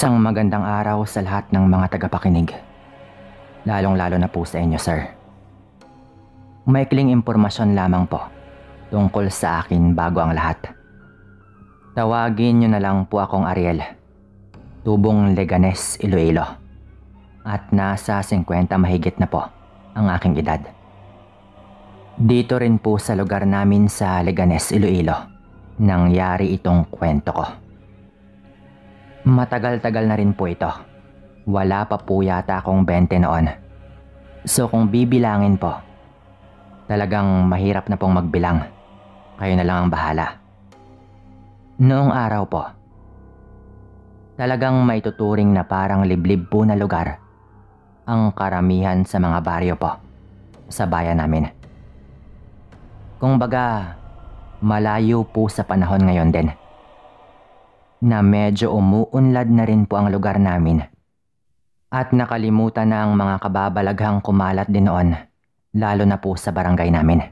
Isang magandang araw sa lahat ng mga tagapakinig. Lalong-lalo na po sa inyo, sir. Maikling impormasyon lamang po tungkol sa akin bago ang lahat. Tawagin niyo na lang po akong Ariel, tubong Leganes, Iloilo. At nasa 50 mahigit na po ang aking edad. Dito rin po sa lugar namin sa Leganes, Iloilo, nangyari itong kwento ko. Matagal-tagal na rin po ito. Wala pa po yata akong 20 noon. So kung bibilangin po, talagang mahirap na pong magbilang. Kayo na lang ang bahala. Noong araw po, talagang maituturing na parang liblib po na lugar ang karamihan sa mga baryo po sa bayan namin. Kung baga, malayo po sa panahon ngayon din, na medyo umuunlad na rin po ang lugar namin at nakalimutan na ang mga kababalaghang kumalat din noon, lalo na po sa barangay namin.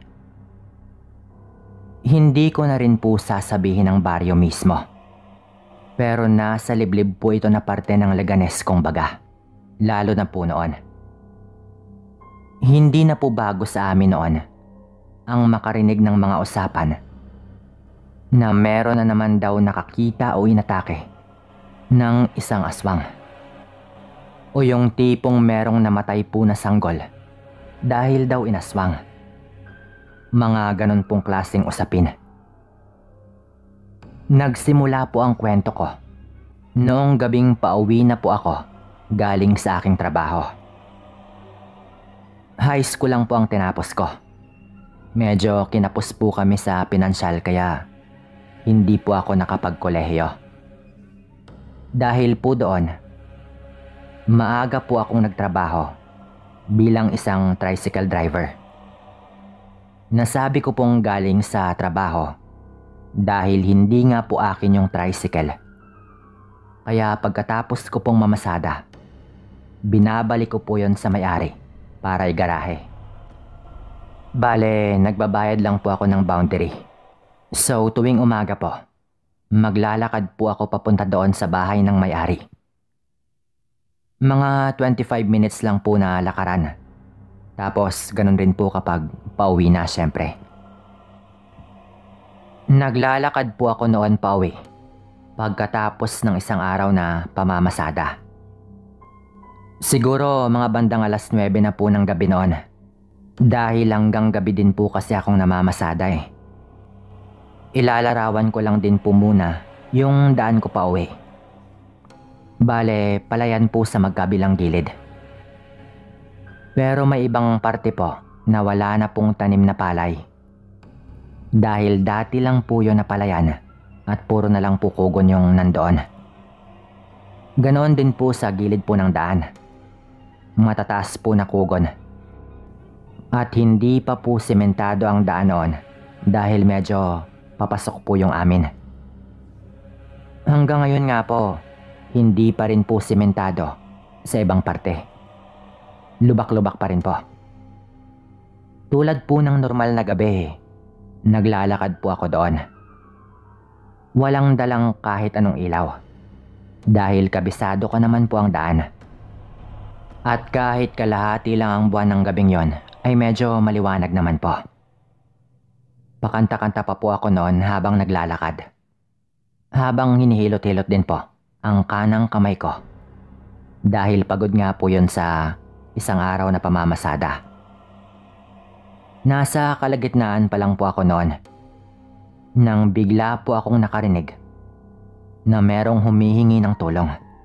Hindi ko na rin po sasabihin ang baryo mismo, pero nasa liblib po ito na parte ng Leganes kung baga, lalo na po noon. Hindi na po bago sa amin noon ang makarinig ng mga usapan na meron na naman daw nakakita o inatake ng isang aswang. O yung tipong merong namatay po na sanggol dahil daw inaswang. Mga ganon pong klaseng usapin. Nagsimula po ang kwento ko noong gabing pauwi na po ako galing sa aking trabaho. High school lang po ang tinapos ko. Medyo kinapos po kami sa pinansyal kaya hindi po ako nakapagkolehiyo. Dahil po doon, maaga po akong nagtrabaho bilang isang tricycle driver. Nasabi ko pong galing sa trabaho dahil hindi nga po akin yung tricycle. Kaya pagkatapos ko pong mamasada, binabalik ko po yon sa may-ari para igarahe. Bale, nagbabayad lang po ako ng boundary. So tuwing umaga po, maglalakad po ako papunta doon sa bahay ng may-ari. Mga 25 minutes lang po na lakaran. Tapos ganun rin po kapag pauwi na syempre. Naglalakad po ako noon pauwi pagkatapos ng isang araw na pamamasada. Siguro mga bandang 9:00 na po ng gabi noon. Dahil hanggang gabi din po kasi akong namamasada eh. Ilalarawan ko lang din po muna yung daan ko pa uwi. Bale, palayan po sa magkabilang gilid. Pero may ibang parte po na wala na pong tanim na palay. Dahil dati lang po yun na palayan at puro na lang po kugon yung nandoon. Ganoon din po sa gilid po ng daan. Matataas po na kugon. At hindi pa po sementado ang daan noon dahil medyo papasok po yung amin. Hanggang ngayon nga po, hindi pa rin po sementado sa ibang parte. Lubak-lubak pa rin po. Tulad po ng normal na gabi, naglalakad po ako doon. Walang dalang kahit anong ilaw dahil kabisado ko naman po ang daan. At kahit kalahati lang ang buwan ng gabing yon, ay medyo maliwanag naman po. Pakanta-kanta pa po ako noon habang naglalakad. Habang hinihilot-hilot din po ang kanang kamay ko. Dahil pagod nga po yun sa isang araw na pamamasada. Nasa kalagitnaan pa lang po ako noon nang bigla po akong nakarinig na merong humihingi ng tulong.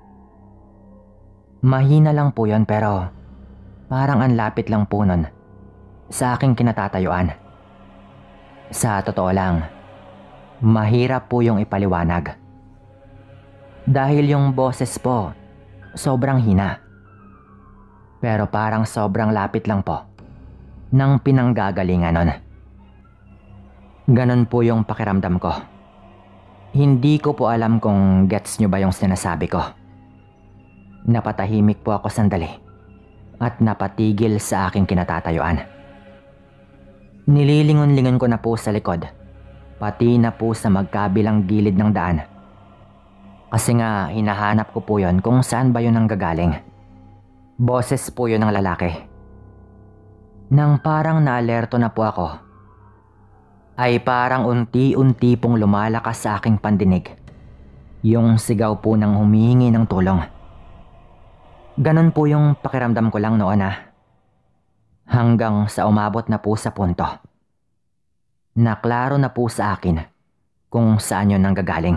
Mahina lang po yun pero parang ang lapit lang po nun sa aking kinatatayuan. Sa totoo lang, mahirap po yung ipaliwanag. Dahil yung boses po, sobrang hina. Pero parang sobrang lapit lang po ng pinanggagalingan nun. Ganon po yung pakiramdam ko. Hindi ko po alam kung gets nyo ba yung sinasabi ko. Napatahimik po ako sandali at napatigil sa aking kinatatayuan. Nililingon-lingon ko na po sa likod, pati na po sa magkabilang gilid ng daan. Kasi nga hinahanap ko po yon kung saan ba yun nanggagaling. Boses po yun ng lalaki. Nang parang naalerto na po ako, ay parang unti-unti pong lumalakas sa aking pandinig yung sigaw po ng humihingi ng tulong. Ganon po yung pakiramdam ko lang noon hanggang sa umabot na po sa punto na klaro na po sa akin kung saan yun nanggagaling.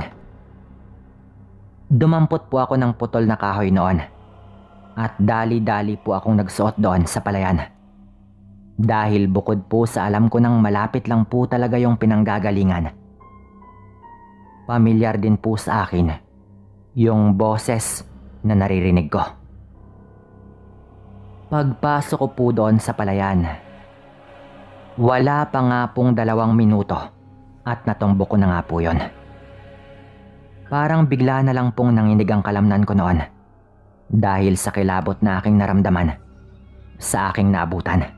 Dumampot po ako ng putol na kahoy noon at dali-dali po akong nagsuot doon sa palayan. Dahil bukod po sa alam ko nang malapit lang po talaga yung pinanggagalingan, pamilyar din po sa akin yung boses na naririnig ko. Pagpasok ko po doon sa palayan, wala pa nga pong 2 minuto at natumbok ko na nga po yun. Parang bigla na lang pong nanginig ang kalamnan ko noon dahil sa kilabot na aking naramdaman sa aking naabutan.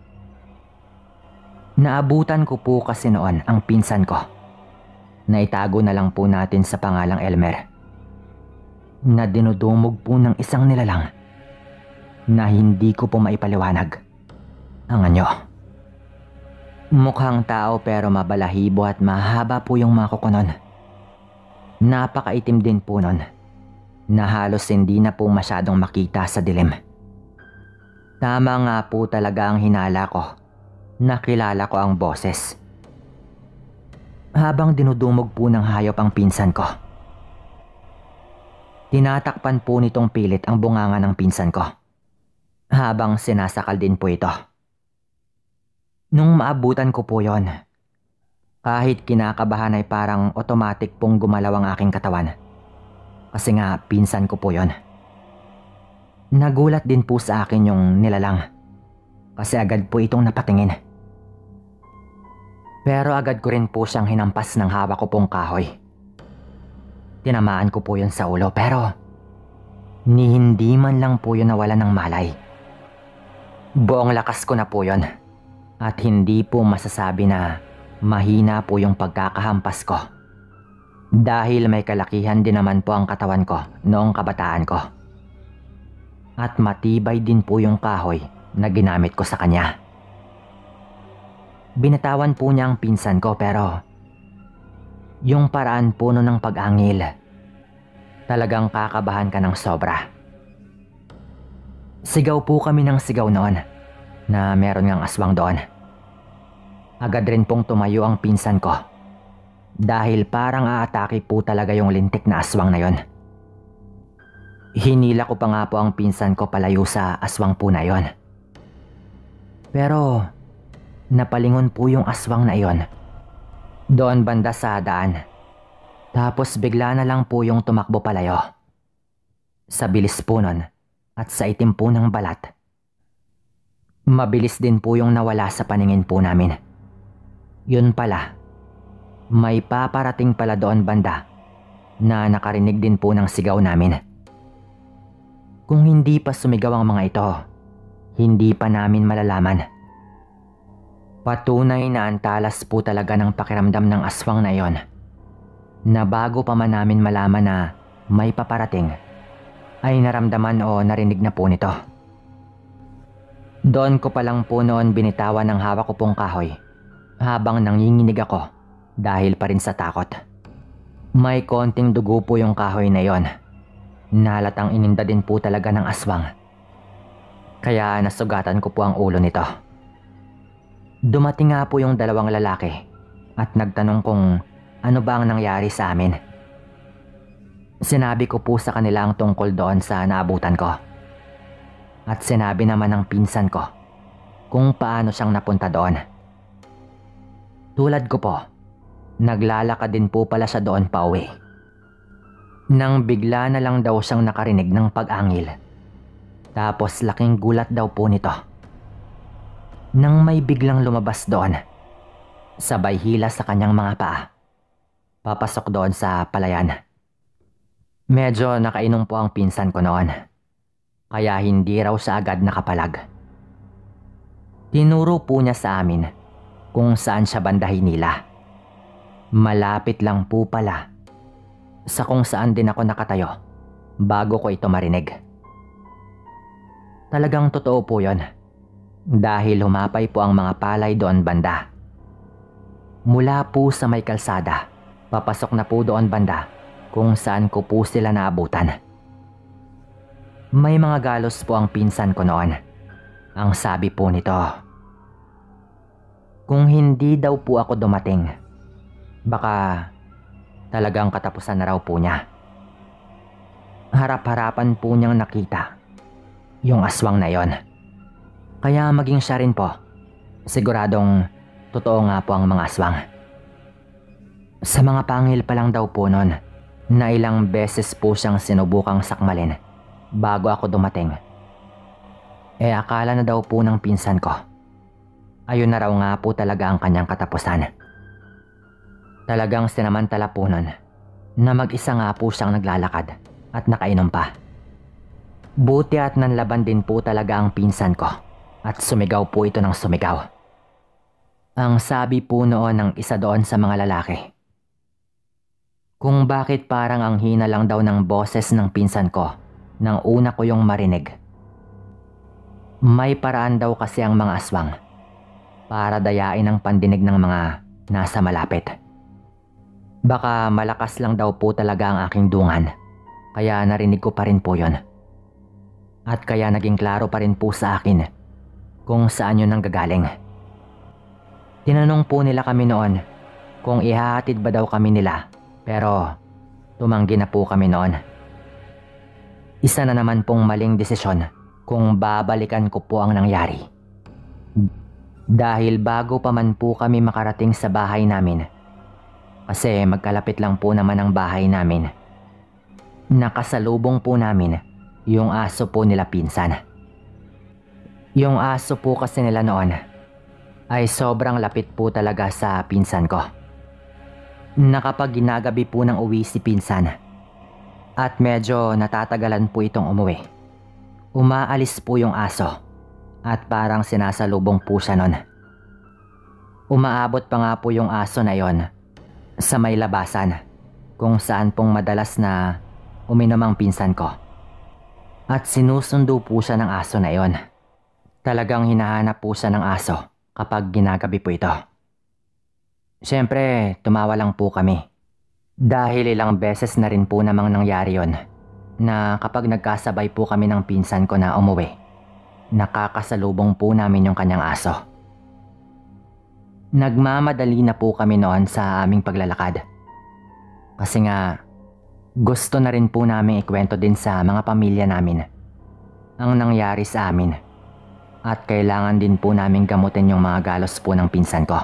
Naabutan ko po kasi noon ang pinsan ko na itago na lang po natin sa pangalang Elmer, na dinudumog po ng isang nilalang na hindi ko po maipaliwanag ang anyo. Mukhang tao pero mabalahibo at mahaba po yung mga kuko nun. Napakaitim din po nun na halos hindi na po masyadong makita sa dilim. Tama nga po talaga ang hinala ko. Nakilala ko ang boses. Habang dinudumog po ng hayop ang pinsan ko, tinatakpan po nitong pilit ang bunganga ng pinsan ko habang sinasakal din po ito. Nung maabutan ko po yon, kahit kinakabahan ay parang automatic pong gumalaw ang aking katawan. Kasi nga pinsan ko po yon. Nagulat din po sa akin yung nilalang kasi agad po itong napatingin. Pero agad ko rin po siyang hinampas ng hawak ko pong kahoy. Tinamaan ko po yun sa ulo pero ni hindi man lang po yun nawala ng malay. Buong lakas ko na po yun at hindi po masasabi na mahina po yung pagkakahampas ko. Dahil may kalakihan din naman po ang katawan ko noong kabataan ko. At matibay din po yung kahoy na ginamit ko sa kanya. Binatawan po niya ang pinsan ko pero yung paraan po nun ng pag-angil, talagang kakabahan ka ng sobra. Sigaw po kami ng sigaw noon na meron ngang aswang doon. Agad rin pong tumayo ang pinsan ko dahil parang aatake po talaga yung lintik na aswang na yon. Hinila ko pa nga po ang pinsan ko palayo sa aswang po na yon. Pero napalingon po yung aswang na iyon doon banda sa daan. Tapos bigla na lang po yung tumakbo palayo. Sa bilis po nun at sa itim po ng balat, mabilis din po yung nawala sa paningin po namin. Yun pala, may paparating pala doon banda na nakarinig din po ng sigaw namin. Kung hindi pa sumigaw ang mga ito, hindi pa namin malalaman. Patunay na antalas po talaga ng pakiramdam ng aswang na iyon, na bago pa man namin malaman na may paparating, ay naramdaman o narinig na po nito. Doon ko pa lang po noon binitawan ng hawak ko pong kahoy habang nanginginig ako dahil pa rin sa takot. May konting dugo po yung kahoy na iyon. Nalatang ininda din po talaga ng aswang. Kaya nasugatan ko po ang ulo nito. Dumating nga po yung 2 lalaki at nagtanong kung ano ba ang nangyari sa amin. Sinabi ko po sa kanila ang tungkol doon sa naabutan ko. At sinabi naman ng pinsan ko kung paano siyang napunta doon. Tulad ko po, naglalakad din po pala siya doon pauwi. Nang bigla na lang daw siyang nakarinig ng pag-angil. Tapos laking gulat daw po nito nang may biglang lumabas doon, sabay hila sa kanyang mga paa, papasok doon sa palayan. Medyo nakainom po ang pinsan ko noon, kaya hindi raw siya agad nakapalag. Tinuro po niya sa amin kung saan siya banda hinila. Malapit lang po pala sa kung saan din ako nakatayo bago ko ito marinig. Talagang totoo po yon, dahil humapay po ang mga palay doon banda. Mula po sa may kalsada, papasok na po doon banda kung saan ko po sila naabutan. May mga galos po ang pinsan ko noon. Ang sabi po nito, kung hindi daw po ako dumating, baka talagang katapusan na raw po niya. Harap-harapan po niyang nakita yung aswang na yon. Kaya maging siya rin po, siguradong totoo nga po ang mga aswang. Sa mga pangil pa lang daw po nun, na ilang beses po siyang sinubukang sakmalin bago ako dumating. Akala na daw po ng pinsan ko, ayun na raw nga po talaga ang kanyang katapusan. Talagang sinamantala po nun na mag-isa nga po siyang naglalakad at nakainom pa. Buti at nanlaban din po talaga ang pinsan ko at sumigaw po ito ng sumigaw. Ang sabi po noon ng isa doon sa mga lalaki, kung bakit parang ang hina lang daw ng boses ng pinsan ko nang una ko yung marinig. May paraan daw kasi ang mga aswang para dayain ang pandinig ng mga nasa malapit. Baka malakas lang daw po talaga ang aking dungan, kaya narinig ko pa rin po yon. At kaya naging klaro pa rin po sa akin kung saan yun nanggagaling. Tinanong po nila kami noon kung ihahatid ba daw kami nila, pero tumanggi na po kami noon. Isa na naman pong maling desisyon kung babalikan ko po ang nangyari. Dahil bago pa man po kami makarating sa bahay namin, kasi magkalapit lang po naman ang bahay namin, nakasalubong po namin yung aso po nila pinsan. Yung aso po kasi nila noon ay sobrang lapit po talaga sa pinsan ko. Na kapag ginagabi po ng uwi si pinsan at medyo natatagalan po itong umuwi, umaalis po yung aso at parang sinasalubong po siya nun. Umaabot pa nga po yung aso na yon sa may labasan kung saan pong madalas na uminom ang pinsan ko. At sinusundo po siya ng aso na yon. Talagang hinahanap po siya ng aso kapag ginagabi po ito. Siyempre, tumawa lang po kami. Dahil ilang beses na rin po namang nangyari yon na kapag nagkasabay po kami ng pinsan ko na umuwi, nakakasalubong po namin yung kanyang aso. Nagmamadali na po kami noon sa aming paglalakad. Kasi nga, gusto na rin po namin ikwento din sa mga pamilya namin ang nangyari sa amin. At kailangan din po namin gamutin yung mga galos po ng pinsan ko.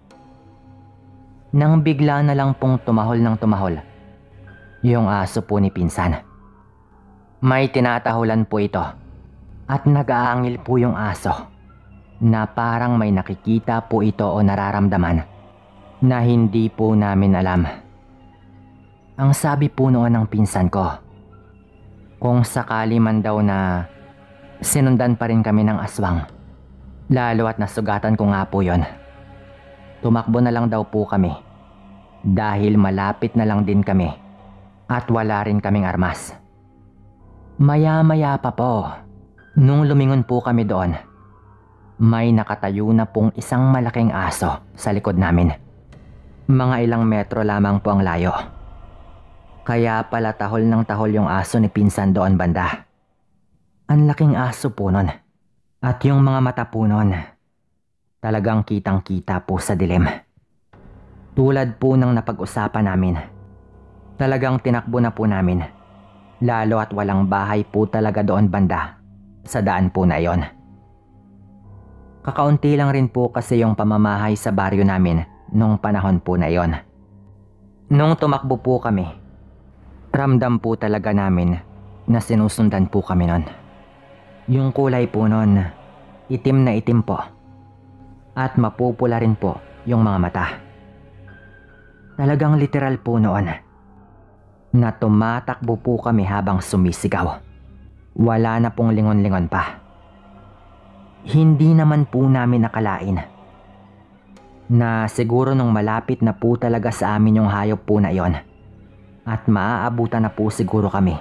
Nang bigla na lang pong tumahol ng tumahol yung aso po ni pinsan. May tinatahulan po ito at nag-aangil po yung aso na parang may nakikita po ito o nararamdaman na hindi po namin alam. Ang sabi po noon ng pinsan ko, kung sakali man daw na sinundan pa rin kami ng aswang, lalo at nasugatan ko nga po yon, tumakbo na lang daw po kami dahil malapit na lang din kami at wala rin kaming armas. Maya-maya pa po, nung lumingon po kami doon, may nakatayo na pong isang malaking aso sa likod namin. Mga ilang metro lamang po ang layo. Kaya pala tahol ng tahol yung aso ni pinsan doon banda. Ang laking aso po nun. At yung mga mata po nun, talagang kitang-kita po sa dilim. Tulad po ng napag-usapan namin. Talagang tinakbo na po namin. Lalo at walang bahay po talaga doon banda sa daan po na yon. Kakaunti lang rin po kasi yung pamamahay sa baryo namin nung panahon po na yon. Nung tumakbo po kami, ramdam po talaga namin na sinusundan po kami nun. Yung kulay po nun, itim na itim po. At mapupula rin po yung mga mata. Talagang literal po noon na tumatakbo po kami habang sumisigaw. Wala na pong lingon-lingon pa. Hindi naman po namin nakalain na siguro nung malapit na po talaga sa amin yung hayop po na yon, at maaabutan na po siguro kami.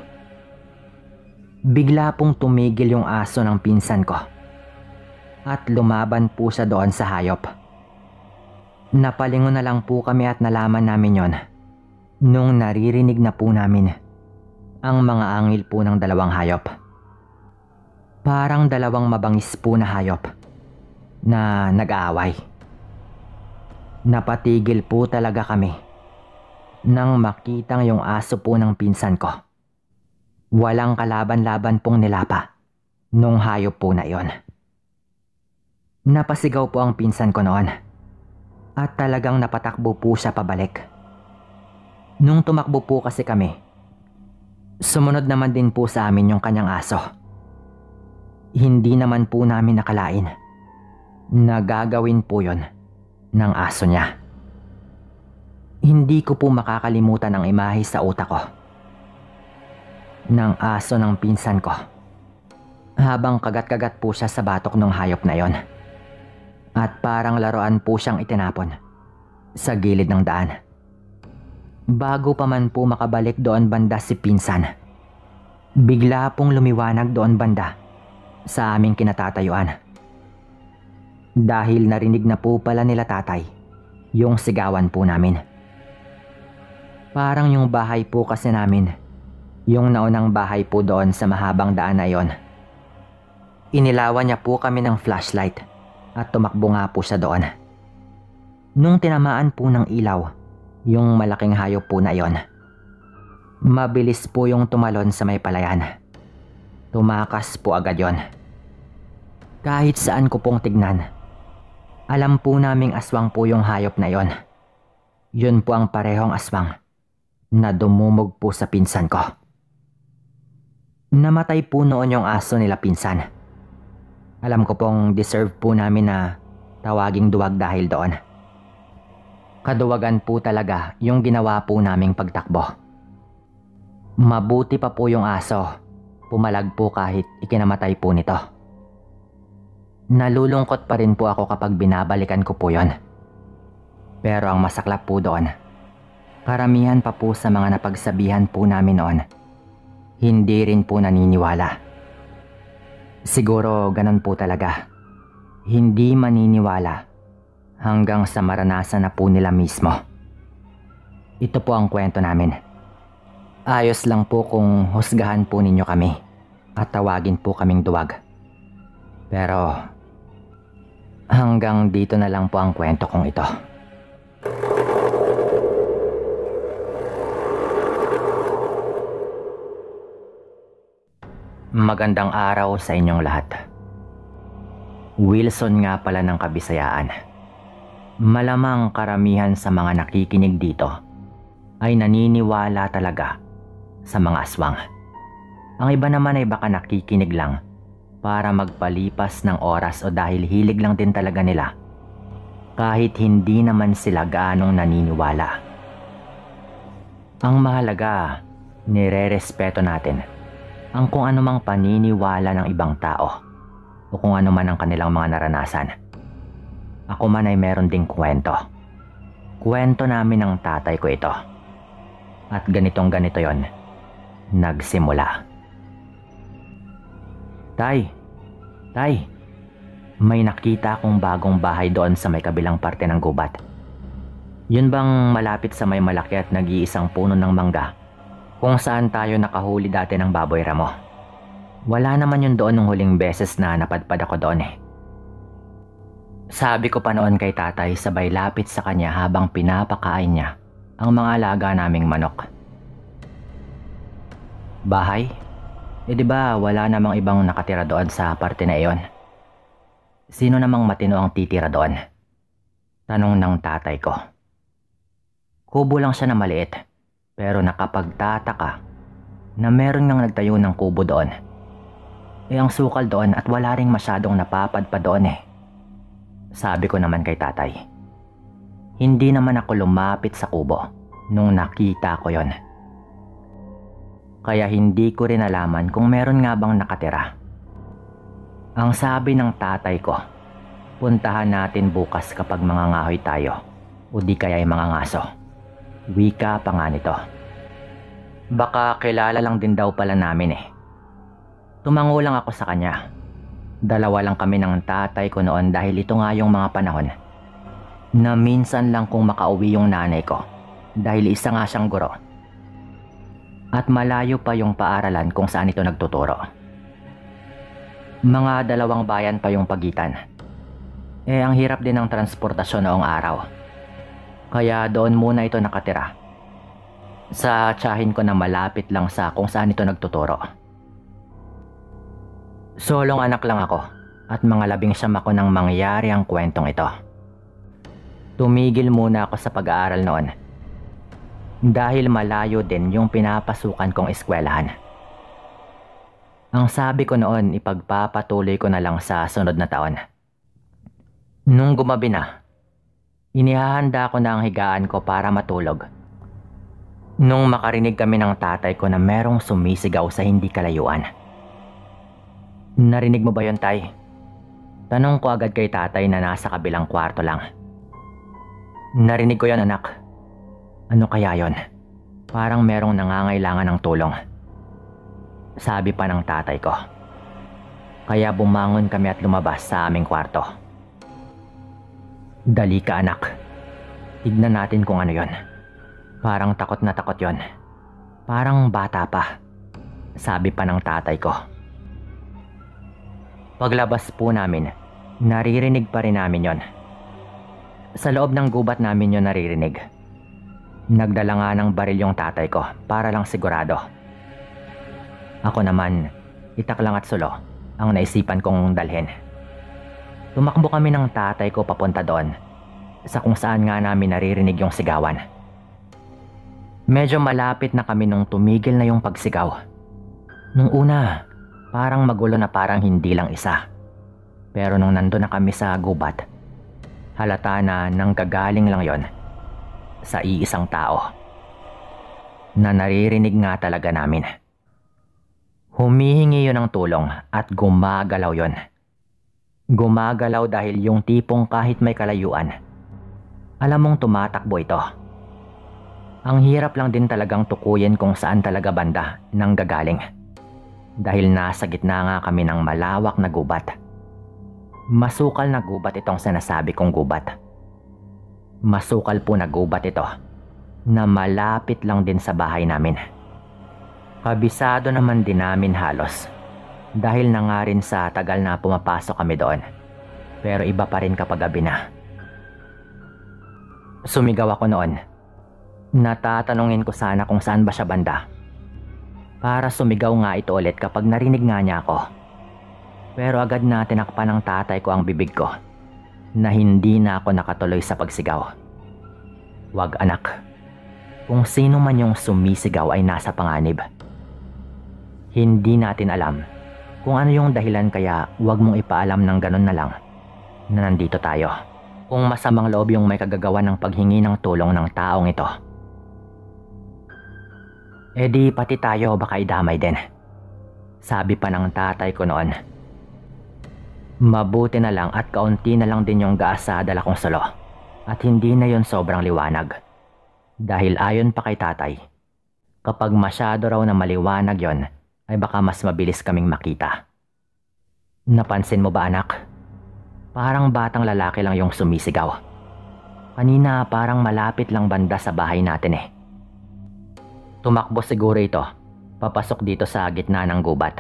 Bigla pong tumigil yung aso ng pinsan ko at lumaban po siya doon sa hayop. Napalingon na lang po kami at nalaman namin yon nung naririnig na po namin ang mga angil po ng dalawang hayop. Parang dalawang mabangis po na hayop na nag-aaway. Napatigil po talaga kami nang makitang yung aso po ng pinsan ko. Walang kalaban-laban pong nilapa nung hayop po na iyon. Napasigaw po ang pinsan ko noon at talagang napatakbo po siya pabalik. Nung tumakbo po kasi kami, sumunod naman din po sa amin yung kanyang aso. Hindi naman po namin nakalain na gagawin po yon ng aso niya. Hindi ko po makakalimutan ang imahe sa utak ko ng aso ng pinsan ko habang kagat-kagat po siya sa batok ng hayop na yon at parang laruan po siyang itinapon sa gilid ng daan. Bago pa man po makabalik doon banda si pinsan, bigla pong lumiwanag doon banda sa aming kinatatayuan. Dahil narinig na po pala nila tatay yung sigawan po namin. Parang yung bahay po kasi namin, yung naunang bahay po doon sa mahabang daan na yon. Inilawan niya po kami ng flashlight at tumakbo nga po siya doon. Nung tinamaan po ng ilaw yung malaking hayop po na yon, mabilis po yung tumalon sa may palayan. Tumakas po agad yon. Kahit saan ko pong tignan, alam po naming aswang po yung hayop na yon. Yun po ang parehong aswang na dumumog po sa pinsan ko. Namatay po noon yung aso nila pinsan. Alam ko pong deserve po namin na tawaging duwag dahil doon. Kaduwagan po talaga yung ginawa po naming pagtakbo. Mabuti pa po yung aso, pumalag po kahit ikinamatay po nito. Nalulungkot pa rin po ako kapag binabalikan ko po yon. Pero ang masaklap po doon, karamihan pa po sa mga napagsabihan po namin noon, hindi rin po naniniwala. Siguro ganun po talaga. Hindi maniniwala hanggang sa maranasan na po nila mismo. Ito po ang kwento namin. Ayos lang po kung husgahan po ninyo kami at tawagin po kaming duwag. Pero hanggang dito na lang po ang kwento kong ito. Magandang araw sa inyong lahat. Wilson nga pala ng Kabisayaan. Malamang karamihan sa mga nakikinig dito ay naniniwala talaga sa mga aswang. Ang iba naman ay baka nakikinig lang para magpalipas ng oras o dahil hilig lang din talaga nila kahit hindi naman sila gaanong naniniwala. Ang mahalaga, nire-respeto natin ang kung anumang paniniwala ng ibang tao o kung ano man ang kanilang mga naranasan. Ako man ay meron ding kwento. Kwento namin ng tatay ko ito. At ganitong ganito yon nagsimula. Tay, may nakita akong bagong bahay doon sa may kabilang parte ng gubat. Yun bang malapit sa may malaki at nag-iisang puno ng mangga kung saan tayo nakahuli dati ng baboy ramo? Wala naman yun doon nung huling beses na napadpad ako doon eh. Sabi ko pa noon kay tatay sabay lapit sa kanya habang pinapakain niya ang mga alaga naming manok. Bahay? Eh di ba wala namang ibang nakatira doon sa parte na iyon? Sino namang matino ang titira doon? Tanong ng tatay ko. Kubo lang siya na maliit, pero nakapagtataka na meron ngang nagtayo ng kubo doon. Eh ang sukal doon at wala ring masyadong napapadpa doon eh. Sabi ko naman kay tatay. Hindi naman ako lumapit sa kubo nung nakita ko yon. Kaya hindi ko rin alaman kung meron nga bang nakatira. Ang sabi ng tatay ko, puntahan natin bukas kapag mangangahoy tayo o di kaya ay mga ngaso. Wika pa nga nito. Baka kilala lang din daw pala namin eh. Tumango lang ako sa kanya. Dalawa lang kami ng tatay ko noon dahil ito nga yung mga panahon na minsan lang kung makauwi yung nanay ko dahil isa nga siyang guro. At malayo pa yung paaralan kung saan ito nagtuturo. Mga 2 bayan pa yung pagitan. Ang hirap din ng transportasyon noong araw. Kaya doon muna ito nakatira. Sa tiyahin ko na malapit lang sa kung saan ito nagtuturo. Solong anak lang ako at mga 19 ako nang mangyari ang kwentong ito. Tumigil muna ako sa pag-aaral noon dahil malayo din yung pinapasukan kong eskwelahan. Ang sabi ko noon, ipagpapatuloy ko na lang sa sunod na taon. Nung gumabi na, inihahanda ko na ang higaan ko para matulog. Nung makarinig kami ng tatay ko na merong sumisigaw sa hindi kalayuan. Narinig mo ba yun, Tay? Tanong ko agad kay tatay na nasa kabilang kwarto lang. Narinig ko yon, anak. Ano kaya yon? Parang merong nangangailangan ng tulong. Sabi pa ng tatay ko. Kaya bumangon kami at lumabas sa aming kwarto. Dali ka, anak. Tignan natin kung ano yon. Parang takot na takot yon. Parang bata pa. Sabi pa ng tatay ko. Paglabas po namin, naririnig pa rin namin yon. Sa loob ng gubat namin yon naririnig. Nagdala nga ng baril yung tatay ko para lang sigurado. Ako naman, itak lang at sulo ang naisipan kong dalhin. Tumakbo kami ng tatay ko papunta doon sa kung saan nga namin naririnig yung sigawan. Medyo malapit na kami nung tumigil na yung pagsigaw. Nung una, parang magulo na parang hindi lang isa. Pero nung nandun na kami sa gubat, halata na nanggagaling lang yon sa iisang tao na naririnig nga talaga namin. Humihingi yon ng tulong at gumagalaw yon. Gumagalaw dahil yung tipong kahit may kalayuan, alam mong tumatakbo ito. Ang hirap lang din talagang tukuyin kung saan talaga banda nanggagaling. Dahil nasa gitna nga kami ng malawak na gubat. Masukal na gubat itong sinasabi kong gubat. Masukal po na gubat ito na malapit lang din sa bahay namin. Kabisado naman din namin halos dahil na nga rin sa tagal na pumapasok kami doon. Pero iba pa rin kapag gabi na. Sumigaw ako noon. Natatanungin ko sana kung saan ba siya banda. Para sumigaw nga ito ulit kapag narinig nga niya ako. Pero agad na tinakpan ng tatay ko ang bibig ko na hindi na ako nakatuloy sa pagsigaw. Wag, anak. Kung sino man yung sumisigaw ay nasa panganib. Hindi natin alam kung ano yung dahilan kaya wag mong ipaalam ng ganun na lang na nandito tayo. Kung masamang loob yung may kagagawa ng paghingi ng tulong ng taong ito. E di pati tayo baka idamay din. Sabi pa ng tatay ko noon. Mabuti na lang at kaunti na lang din yung gas sa dala kong solo. At hindi na yon sobrang liwanag. Dahil ayon pa kay tatay, kapag masyado raw na maliwanag yon, ay baka mas mabilis kaming makita. Napansin mo ba, anak? Parang batang lalaki lang yung sumisigaw. Kanina parang malapit lang banda sa bahay natin eh. Tumakbo siguro ito, papasok dito sa gitna ng gubat.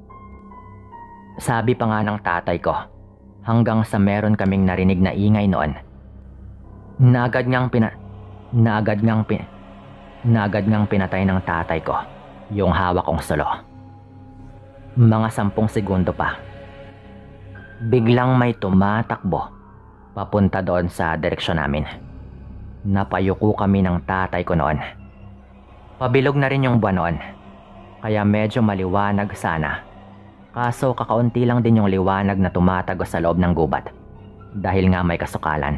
Sabi pa nga ng tatay ko, hanggang sa meron kaming narinig na ingay noon. Naagad ngang pinatay ng tatay ko yung hawak kong solo. Mga 10 segundo pa. Biglang may tumatakbo papunta doon sa direksyon namin. Napayuko kami ng tatay ko noon. Pabilog na rin yung buwan noon, kaya medyo maliwanag sana. Kaso kakaunti lang din yung liwanag na tumatago sa loob ng gubat dahil nga may kasukalan.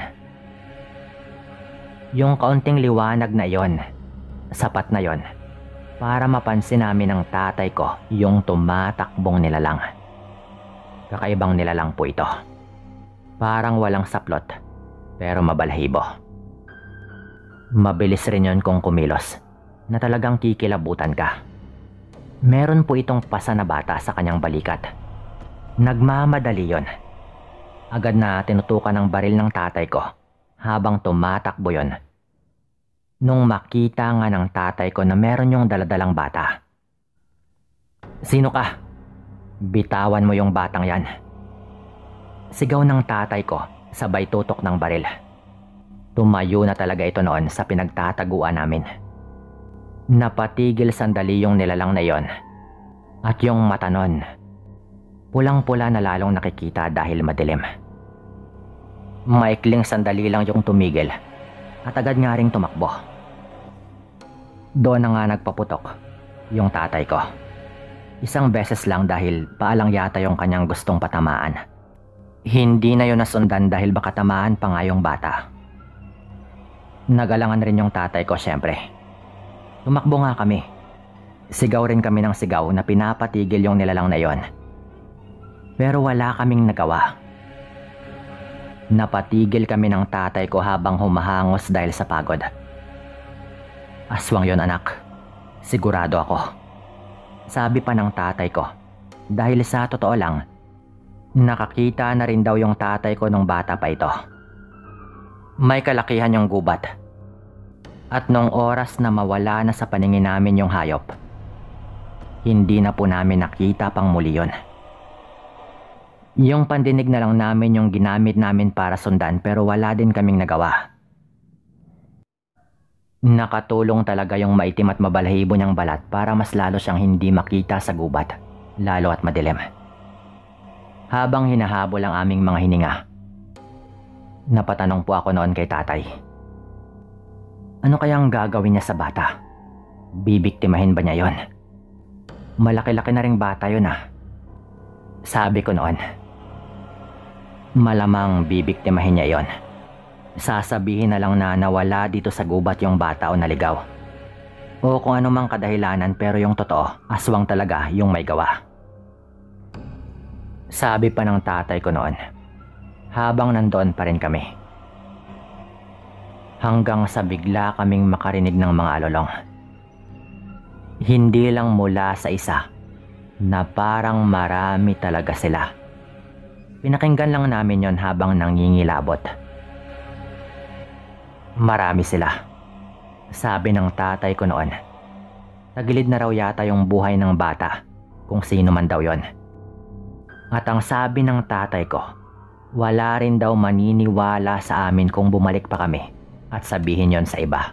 Yung kaunting liwanag na yon, sapat na yon para mapansin namin ng tatay ko yung tumatakbong nilalang. Kakaibang nilalang po ito. Parang walang saplot pero mabalahibo. Mabilis rin yon kung kumilos na talagang kikilabutan ka. Meron po itong pasa na bata sa kanyang balikat. Nagmamadali yon. Agad na tinutukan ng baril ng tatay ko habang tumatakbo yon. Nung makita nga ng tatay ko na meron yung daladalang bata. "Sino ka? Bitawan mo yung batang yan." Sigaw ng tatay ko sabay tutok ng baril. Tumayo na talaga ito noon sa pinagtataguan namin. Napatigil sandali yung nilalang na yon. At yung mata nun, pulang-pula na lalong nakikita dahil madilim. Maikling sandali lang yung tumigil at agad nga ring tumakbo. Doon na nga nagpaputok yung tatay ko. Isang beses lang dahil paalang yata yung kanyang gustong patamaan. Hindi na yun nasundan dahil baka tamaan pa nga yung bata. Nagalangan rin yung tatay ko syempre. Tumakbo nga kami. Sigaw rin kami ng sigaw na pinapatigil yung nilalang na yon. Pero wala kaming nagawa. Napatigil kami ng tatay ko habang humahangos dahil sa pagod. "Aswang yon, anak. Sigurado ako." Sabi pa ng tatay ko. Dahil sa totoo lang, nakakita na rin daw yung tatay ko nung bata pa ito. May kalakihan yung gubat. At nung oras na mawala na sa paningin namin yung hayop, hindi na po namin nakita pang muli yun. Yung pandinig na lang namin yung ginamit namin para sundan pero wala din kaming nagawa. Nakatulong talaga yung maitim at mabalahibo niyang balat para mas lalo siyang hindi makita sa gubat, lalo at madilim. Habang hinahabol ang aming mga hininga, napatanong po ako noon kay tatay. Ano kayang gagawin niya sa bata? Bibiktimahin ba niya yon? Malaki-laki na ring bata yun ah. Sabi ko noon. Malamang bibiktimahin niya yon. Sasabihin na lang na nawala dito sa gubat yung bata o naligaw. O kung ano mang kadahilanan pero yung totoo, aswang talaga yung may gawa. Sabi pa ng tatay ko noon, habang nandoon pa rin kami. Hanggang sa bigla kaming makarinig ng mga alulong. Hindi lang mula sa isa, na parang marami talaga sila. Pinakinggan lang namin yon habang nangingilabot. Marami sila. Sabi ng tatay ko noon. Tagilid na raw yata yung buhay ng bata, kung sino man daw yon. At ang sabi ng tatay ko, wala rin daw maniniwala sa amin kung bumalik pa kami at sabihin yon sa iba.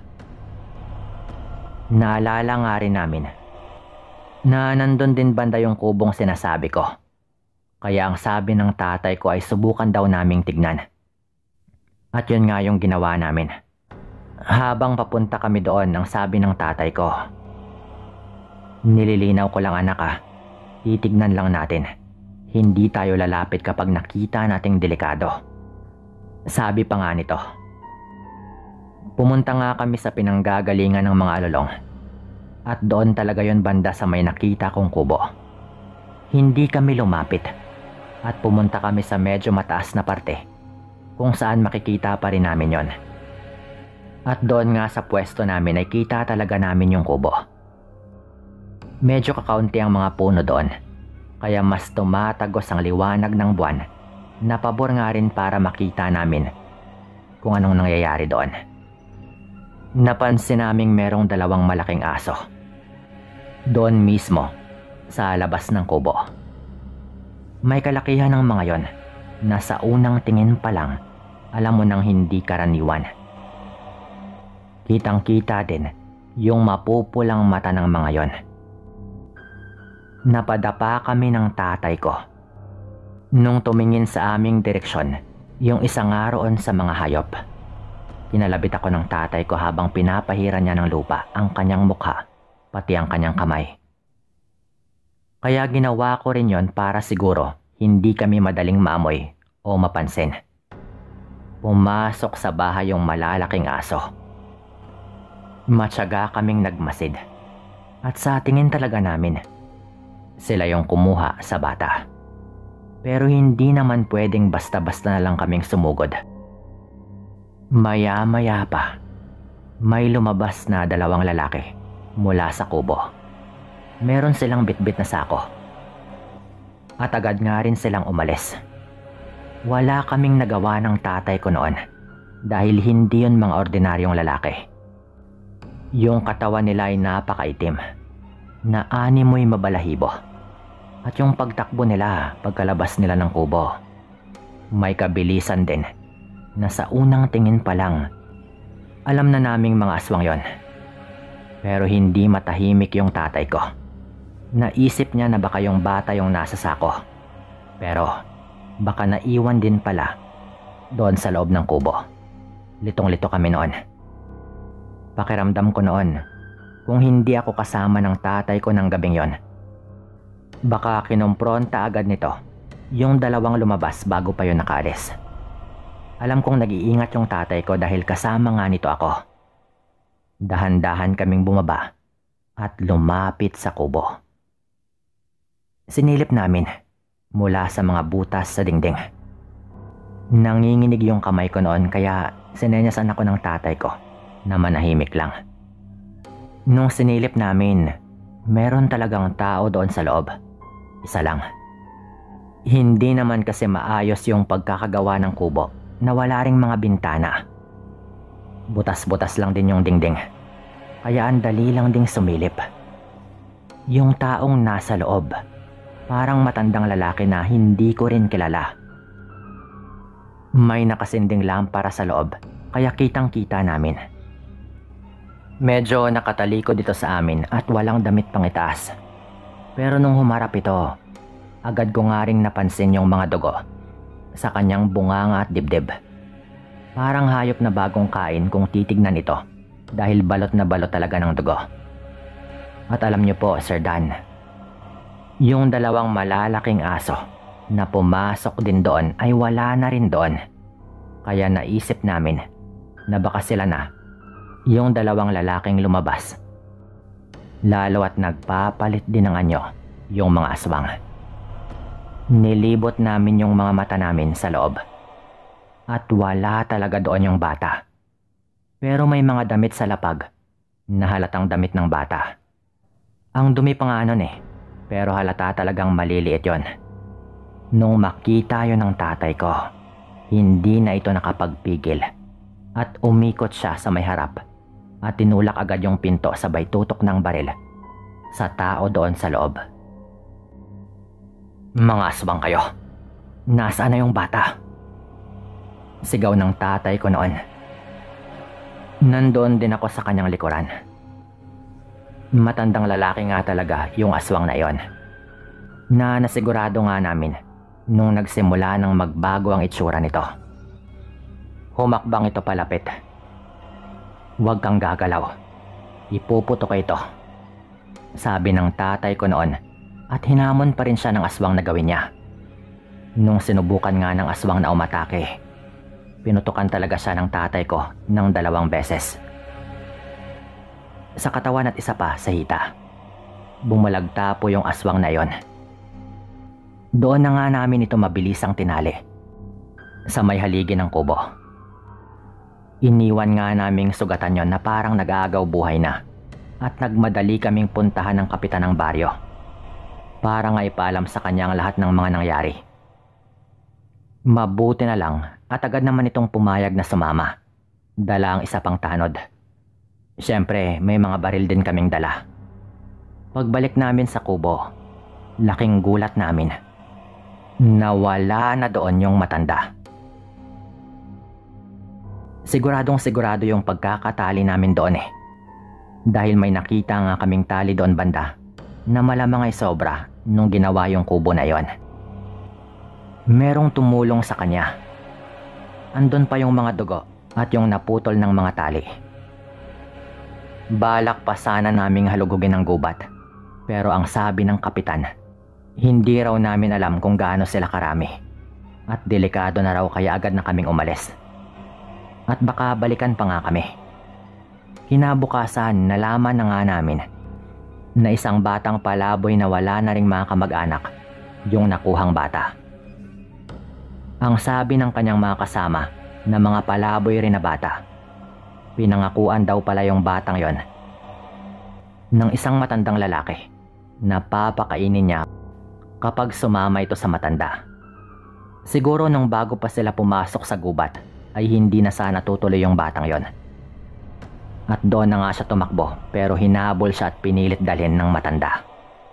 Naalala nga rin namin na nandun din banda yung kubong sinasabi ko. Kaya ang sabi ng tatay ko ay subukan daw naming tignan. At yun nga yung ginawa namin. Habang papunta kami doon, ang sabi ng tatay ko, nililinaw ko lang anak ah, titignan lang natin. Hindi tayo lalapit kapag nakita nating delikado. Sabi pa nga nito. Pumunta nga kami sa pinanggagalingan ng mga alulong. At doon talaga yon banda sa may nakita kong kubo. Hindi kami lumapit. At pumunta kami sa medyo mataas na parte kung saan makikita pa rin namin yon. At doon nga sa pwesto namin ay kita talaga namin yung kubo. Medyo kakaunti ang mga puno doon, kaya mas tumatagos ang liwanag ng buwan na pabor nga rin para makita namin kung anong nangyayari doon. Napansin naming merong dalawang malaking aso. Doon mismo, sa labas ng kubo. May kalakihan ng mga yon na sa unang tingin pa lang, alam mo nang hindi karaniwan. Kitang-kita din yung mapupulang mata ng mga yon. Napadapa kami ng tatay ko. Nung tumingin sa aming direksyon, yung isa nga roon sa mga hayop. Kinalabit ako ng tatay ko habang pinapahiran niya ng lupa ang kanyang mukha, pati ang kanyang kamay. Kaya ginawa ko rin yon para siguro hindi kami madaling maamoy o mapansin. Pumasok sa bahay yung malalaking aso. Matyaga kaming nagmasid. At sa tingin talaga namin, sila yung kumuha sa bata. Pero hindi naman pwedeng basta-basta na lang kaming sumugod. Maya-maya pa, may lumabas na dalawang lalaki mula sa kubo. Meron silang bitbit na sako. At agad nga rin silang umalis. Wala kaming nagawa ng tatay ko noon dahil hindi yun mga ordinaryong lalaki. Yung katawan nila ay napakaitim na animoy mabalahibo. At yung pagtakbo nila pagkalabas nila ng kubo, may kabilisan din na sa unang tingin pa lang alam na naming mga aswang yon. Pero hindi matahimik yung tatay ko. Naisip niya na baka yung bata yung nasa sako. Pero baka naiwan din pala doon sa loob ng kubo. Litong-lito kami noon. Pakiramdam ko noon kung hindi ako kasama ng tatay ko ng gabing yon, baka kinompronta agad nito yung dalawang lumabas bago pa yun nakaalis. Alam kong nag-iingat yung tatay ko dahil kasama nga nito ako. Dahan-dahan kaming bumaba at lumapit sa kubo. Sinilip namin mula sa mga butas sa dingding. Nanginginig yung kamay ko noon kaya sinenyasan ako ng tatay ko na manahimik lang. Nung sinilip namin, meron talagang tao doon sa loob. Isa lang. Hindi naman kasi maayos yung pagkakagawa ng kubo na wala ring mga bintana. Butas-butas lang din yung dingding. Kaya ang dali lang ding sumilip. Yung taong nasa loob, parang matandang lalaki na hindi ko rin kilala. May nakasinding lampara sa loob, kaya kitang-kita namin. Medyo nakatalikod dito sa amin at walang damit pang itaas. Pero nung humarap ito, agad ko nga ring napansin yung mga dugo sa kanyang bunganga at dibdib. Parang hayop na bagong kain kung titignan ito dahil balot na balot talaga ng dugo. At alam niyo po, Sir Dan, yung dalawang malalaking aso na pumasok din doon ay wala na rin doon. Kaya naisip namin na baka sila na yung dalawang lalaking lumabas. Lalo at nagpapalit din ng anyo yung mga aswang. Nilibot namin yung mga mata namin sa loob. At wala talaga doon yung bata. Pero may mga damit sa lapag na halatang damit ng bata. Ang dumi pa nga nun pero halata talagang maliliit yon. Nung makita yon ng tatay ko, hindi na ito nakapagpigil at umikot siya sa may harap at tinulak agad yung pinto sabay tutok ng baril sa tao doon sa loob. Mga aswang kayo, nasaan na yung bata? Sigaw ng tatay ko noon. Nandoon din ako sa kanyang likuran. Matandang lalaki nga talaga yung aswang na iyon, na nasigurado nga namin nung nagsimula ng magbago ang itsura nito. Humakbang ito palapit. Huwag kang gagalaw. Ipuputo ko ito, sabi ng tatay ko noon at hinamon pa rin siya ng aswang na gawin niya. Nung sinubukan nga ng aswang na umatake, pinutukan talaga siya ng tatay ko ng 2 beses. Sa katawan at isa pa sa hita. Bumalagta po yung aswang na yon. Doon na nga namin ito mabilisang tinali sa may haligi ng kubo. Iniwan nga naming sugatan yon na parang nag-aagaw buhay na at nagmadali kaming puntahan ng kapitan ng baryo para nga ipaalam sa kanya ang lahat ng mga nangyari. Mabuti na lang at agad naman itong pumayag na sumama. Dala ang isa pang tanod. Siyempre, may mga baril din kaming dala. Pagbalik namin sa kubo, laking gulat namin na wala na doon yung matanda. Siguradong sigurado yung pagkakatali namin doon dahil may nakita nga kaming tali doon banda na malamang ay sobra nung ginawa yung kubo na yon. Merong tumulong sa kanya. Andun pa yung mga dugo at yung naputol ng mga tali. Balak pa sana naming halugugin ng gubat. Pero ang sabi ng kapitan, hindi raw namin alam kung gaano sila karami. At delikado na raw kaya agad na kaming umalis. At baka balikan pa nga kami. Kinabukasan nalaman na nga namin na isang batang palaboy na wala na ring mga kamag-anak yung nakuhang bata. Ang sabi ng kanyang mga kasama na mga palaboy rin na bata, pinangakuan daw pala yung batang yon ng isang matandang lalaki na papakainin niya kapag sumama ito sa matanda. Siguro nung bago pa sila pumasok sa gubat ay hindi na sana tutuloy yung batang yon. At doon na nga siya tumakbo pero hinabol siya at pinilit dalhin ng matanda.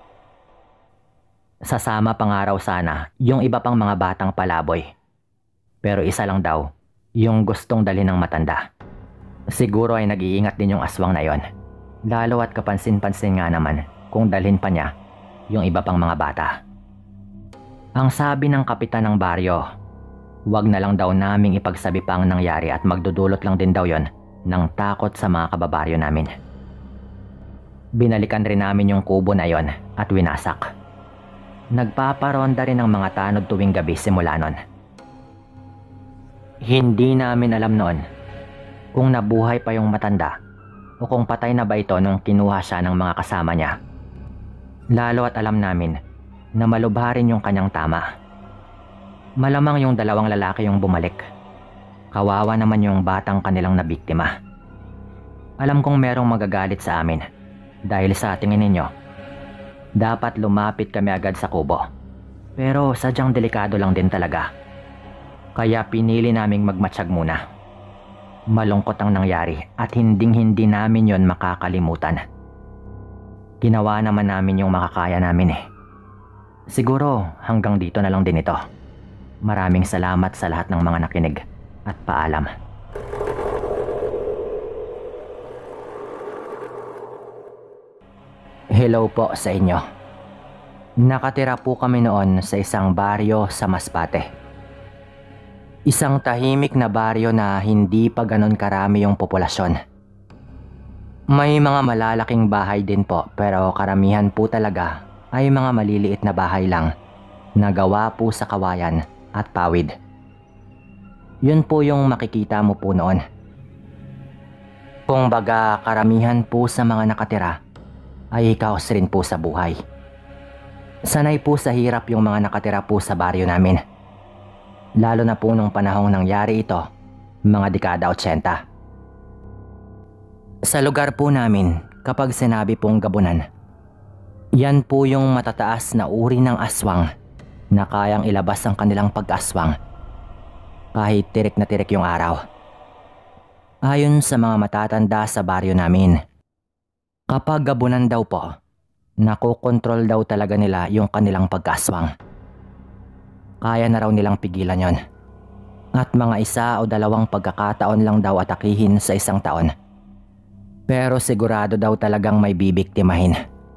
Sasama pang araw sana yung iba pang mga batang palaboy. Pero isa lang daw yung gustong dalhin ng matanda. Siguro ay nag-iingat din yung aswang na yon. Lalo at kapansin-pansin nga naman kung dalhin pa niya yung iba pang mga bata. Ang sabi ng kapitan ng baryo, wag na lang daw naming ipagsabi pa ang nangyari at magdudulot lang din daw yon ng takot sa mga kababaryo namin. Binalikan rin namin yung kubo na yon at winasak. Nagpaparonda rin ang mga tanod tuwing gabi simula nun. Hindi namin alam noon kung nabuhay pa yung matanda o kung patay na ba ito nung kinuha siya ng mga kasama niya. Lalo at alam namin na malubha rin yung kanyang tama. Malamang yung dalawang lalaki yung bumalik. Kawawa naman yung batang kanilang nabiktima. Alam kong merong magagalit sa amin dahil sa tingin ninyo dapat lumapit kami agad sa kubo. Pero sadyang delikado lang din talaga. Kaya pinili naming magmatsyag muna. Malungkot ang nangyari at hinding-hindi namin yon makakalimutan. Ginawa naman namin yung makakaya namin eh. Siguro hanggang dito na lang din ito. Maraming salamat sa lahat ng mga nakinig at paalam. Hello po sa inyo. Nakatira po kami noon sa isang baryo sa Masbate. Isang tahimik na baryo na hindi pa ganon karami yung populasyon. May mga malalaking bahay din po pero karamihan po talaga ay mga maliliit na bahay lang na gawa po sa kawayan at pawid. Yun po yung makikita mo po noon. Kung baga karamihan po sa mga nakatira ay kaos rin po sa buhay. Sanay po sa hirap yung mga nakatira po sa baryo namin. Lalo na po nung panahong nangyari ito, mga dekada 80. Sa lugar po namin, kapag sinabi pong gabunan, yan po yung matataas na uri ng aswang na kayang ilabas ang kanilang pag-aswang kahit tirik na tirik yung araw. Ayon sa mga matatanda sa baryo namin, kapag gabunan daw po, nakokontrol daw talaga nila yung kanilang pag-aswang. Kaya na raw nilang pigilan yon. At mga 1 o 2 pagkakataon lang daw atakihin sa isang taon. Pero sigurado daw talagang may bibiktimahin.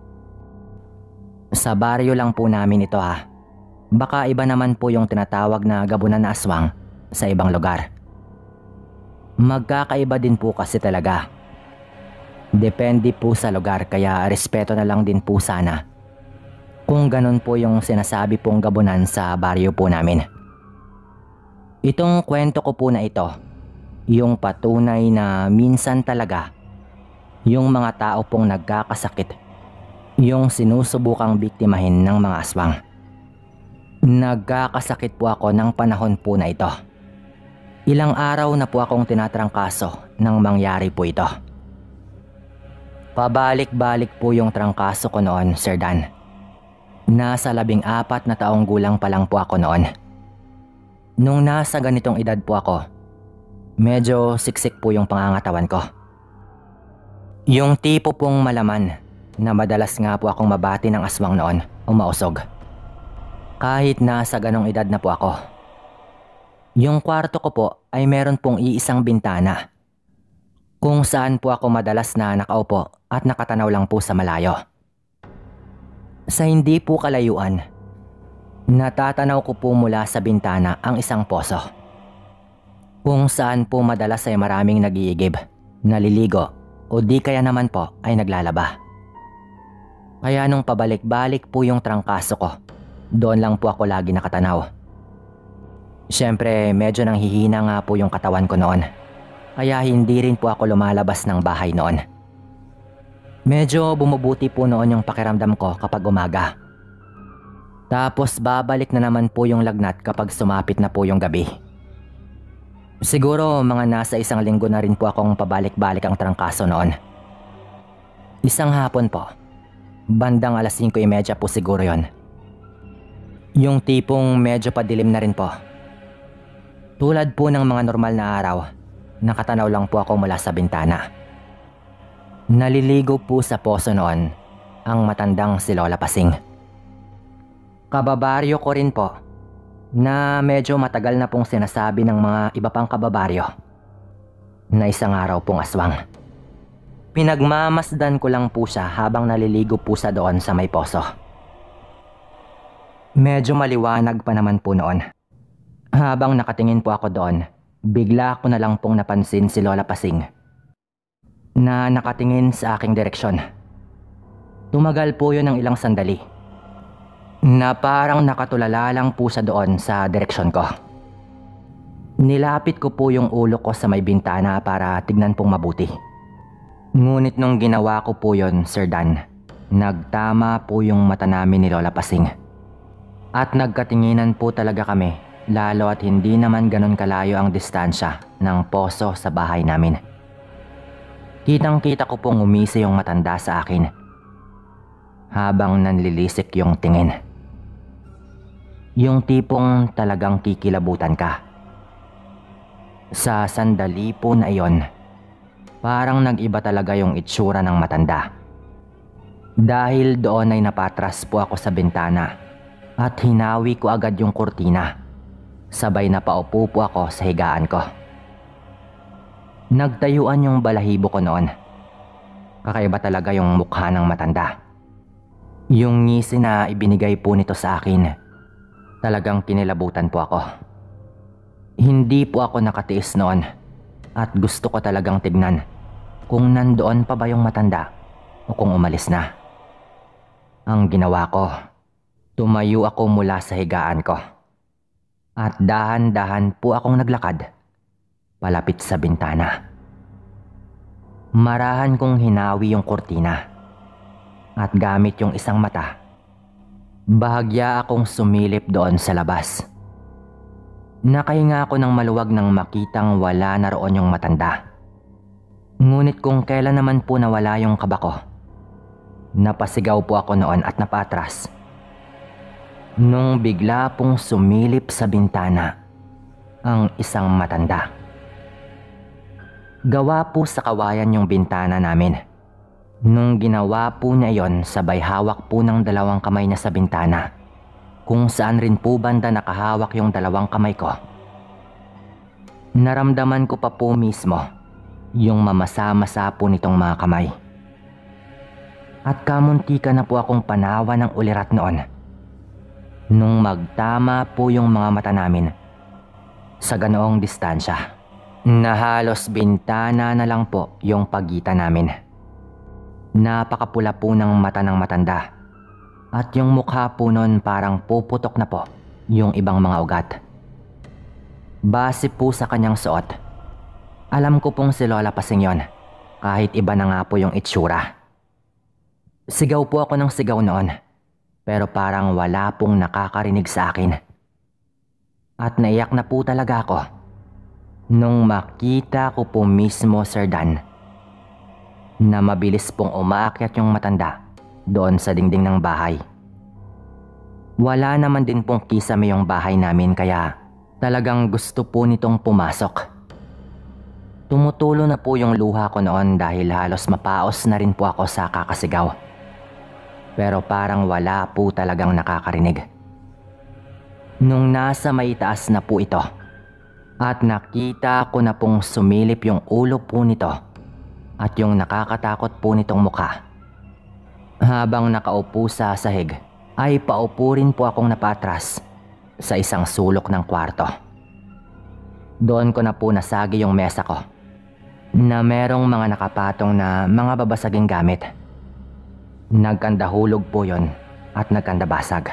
Sa baryo lang po namin ito ha. Baka iba naman po yung tinatawag na gabunan na aswang sa ibang lugar. Magkakaiba din po kasi talaga. Depende po sa lugar kaya respeto na lang din po sana kung ganun po yung sinasabi pong gabunan sa baryo po namin. Itong kwento ko po na ito, yung patunay na minsan talaga yung mga tao pong nagkakasakit, yung sinusubukang biktimahin ng mga aswang. Nagkakasakit po ako ng panahon po na ito. Ilang araw na po akong tinatrangkaso nang mangyari po ito. Pabalik-balik po yung trangkaso ko noon, Sir Dan. Nasa 14 na taong gulang pa lang po ako noon. Nung nasa ganitong edad po ako, medyo siksik po yung pangangatawan ko. Yung tipo pong malaman na madalas nga po akong mabati ng aswang noon o mausog. Kahit nasa ganong edad na po ako. Yung kwarto ko po ay meron pong iisang bintana kung saan po ako madalas na nakaupo at nakatanaw lang po sa malayo. Sa hindi po kalayuan, natatanaw ko po mula sa bintana ang isang poso kung saan po madalas ay maraming nag-iigib, naliligo o di kaya naman po ay naglalaba. Kaya nung pabalik-balik po yung trangkaso ko, doon lang po ako lagi nakatanaw. Siyempre medyo nanghihina nga po yung katawan ko noon, kaya hindi rin po ako lumalabas ng bahay noon. Medyo bumubuti po noon yung pakiramdam ko kapag umaga. Tapos babalik na naman po yung lagnat kapag sumapit na po yung gabi. Siguro mga nasa 1 linggo na rin po akong pabalik-balik ang trangkaso noon. Isang hapon po. Bandang alas 5:30 po siguro yon. Yung tipong medyo padilim na rin po. Tulad po ng mga normal na araw, nakatanaw lang po ako mula sa bintana. Naliligo po sa poso noon ang matandang si Lola Pasing. Kababaryo ko rin po na medyo matagal na pong sinasabi ng mga iba pang kababaryo na isang araw pong aswang. Pinagmamasdan ko lang po siya habang naliligo po sa doon sa may poso. Medyo maliwanag pa naman po noon. Habang nakatingin po ako doon, bigla ko na lang pong napansin si Lola Pasing na nakatingin sa aking direksyon. Tumagal po yun ng ilang sandali na parang nakatulala lang po siya doon sa direksyon ko. Nilapit ko po yung ulo ko sa may bintana para tignan pong mabuti. Ngunit nung ginawa ko po yun, Sir Dan, nagtama po yung mata namin ni Lola Pasing. At nagkatinginan po talaga kami, lalo at hindi naman ganon kalayo ang distansya ng poso sa bahay namin. Kitang-kita ko pong umisi yung matanda sa akin habang nanlilisik yung tingin. Yung tipong talagang kikilabutan ka. Sa sandali po na iyon, parang nag-iba talaga yung itsura ng matanda. Dahil doon ay napatras po ako sa bintana at hinawi ko agad yung kurtina. Sabay na paupo po ako sa higaan ko. Nagtayuan yung balahibo ko noon. Kakaiba talaga yung mukha ng matanda. Yung ngisi na ibinigay po nito sa akin, talagang kinilabutan po ako. Hindi po ako nakatiis noon at gusto ko talagang tignan kung nandoon pa ba yung matanda o kung umalis na. Ang ginawa ko, tumayo ako mula sa higaan ko at dahan-dahan po akong naglakad palapit sa bintana. Marahan kong hinawi yung kurtina at gamit yung isang mata, bahagya akong sumilip doon sa labas. Nakahinga ako ng maluwag nang makitang wala na roon yung matanda. Ngunit kung kailan naman po nawala yung kaba ko, napasigaw po ako noon at napatras nung bigla pong sumilip sa bintana ang isang matanda. Gawa po sa kawayan yung bintana namin. Nung ginawa po niya yon, sabay hawak po ng dalawang kamay niya sa bintana, kung saan rin po banda nakahawak yung dalawang kamay ko. Naramdaman ko pa po mismo yung mamasa-masa po nitong mga kamay. At kamuntika na po akong panawa ng ulirat noon nung magtama po yung mga mata namin sa ganoong distansya na halos bintana na lang po yung pagitan namin. Napakapula po ng mata ng matanda at yung mukha po nun parang puputok na po yung ibang mga ugat. Base po sa kanyang suot, alam ko pong si Lola Pasing yon, kahit iba na nga po yung itsura. Sigaw po ako ng sigaw noon, pero parang wala pong nakakarinig sa akin. At naiyak na po talaga ako nung makita ko po mismo, Sir Dan, na mabilis pong umaakyat yung matanda doon sa dingding ng bahay. Wala naman din pong kisame yung bahay namin kaya talagang gusto po nitong pumasok. Tumutulo na po yung luha ko noon dahil halos mapaos na rin po ako sa kakasigaw. Pero parang wala po talagang nakakarinig. Nung nasa may taas na po ito at nakita ko na pong sumilip yung ulo po nito at yung nakakatakot po nitong mukha. Habang nakaupo sa sahig, ay paupo rin po akong napatras sa isang sulok ng kwarto. Doon ko na po nasagi yung mesa ko na merong mga nakapatong na mga babasaging gamit. Nagkandahulog po yon at nagkandabasag.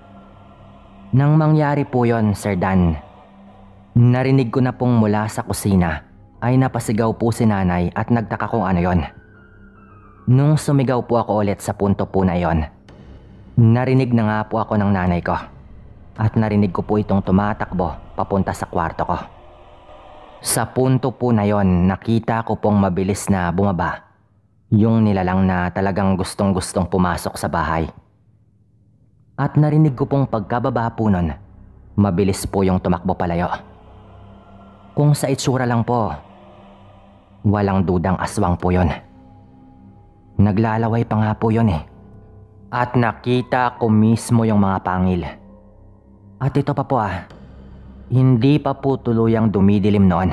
Nang mangyari po yon, Sir Dan, narinig ko na pong mula sa kusina ay napasigaw po si nanay at nagtaka kung ano yon. Nung sumigaw po ako ulit sa punto po na yon, narinig na nga po ako ng nanay ko at narinig ko po itong tumatakbo papunta sa kwarto ko. Sa punto po na yon, nakita ko pong mabilis na bumaba Yung nilalang na talagang gustong-gustong pumasok sa bahay. At narinig ko pong pagkababa po nun, mabilis po yung tumakbo palayo. Kung sa itsura lang po, walang dudang aswang po yun. Naglalaway pa nga po yun eh. At nakita ko mismo yung mga pangil. At ito pa po hindi pa po tuluyang dumidilim noon.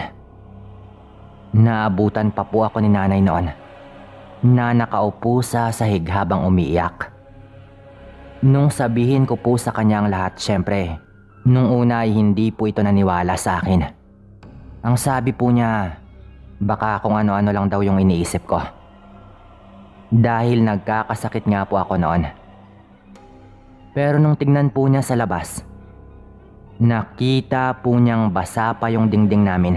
Naabutan pa po ako ni nanay noon na nakaupo sa sahig habang umiiyak. Nung sabihin ko po sa kanya ang lahat, syempre, nung una ay hindi po ito naniwala sa akin. Ang sabi po niya, baka kung ano-ano lang daw yung iniisip ko. Dahil nagkakasakit nga po ako noon. Pero nung tignan po niya sa labas, nakita po niyang basa pa yung dingding namin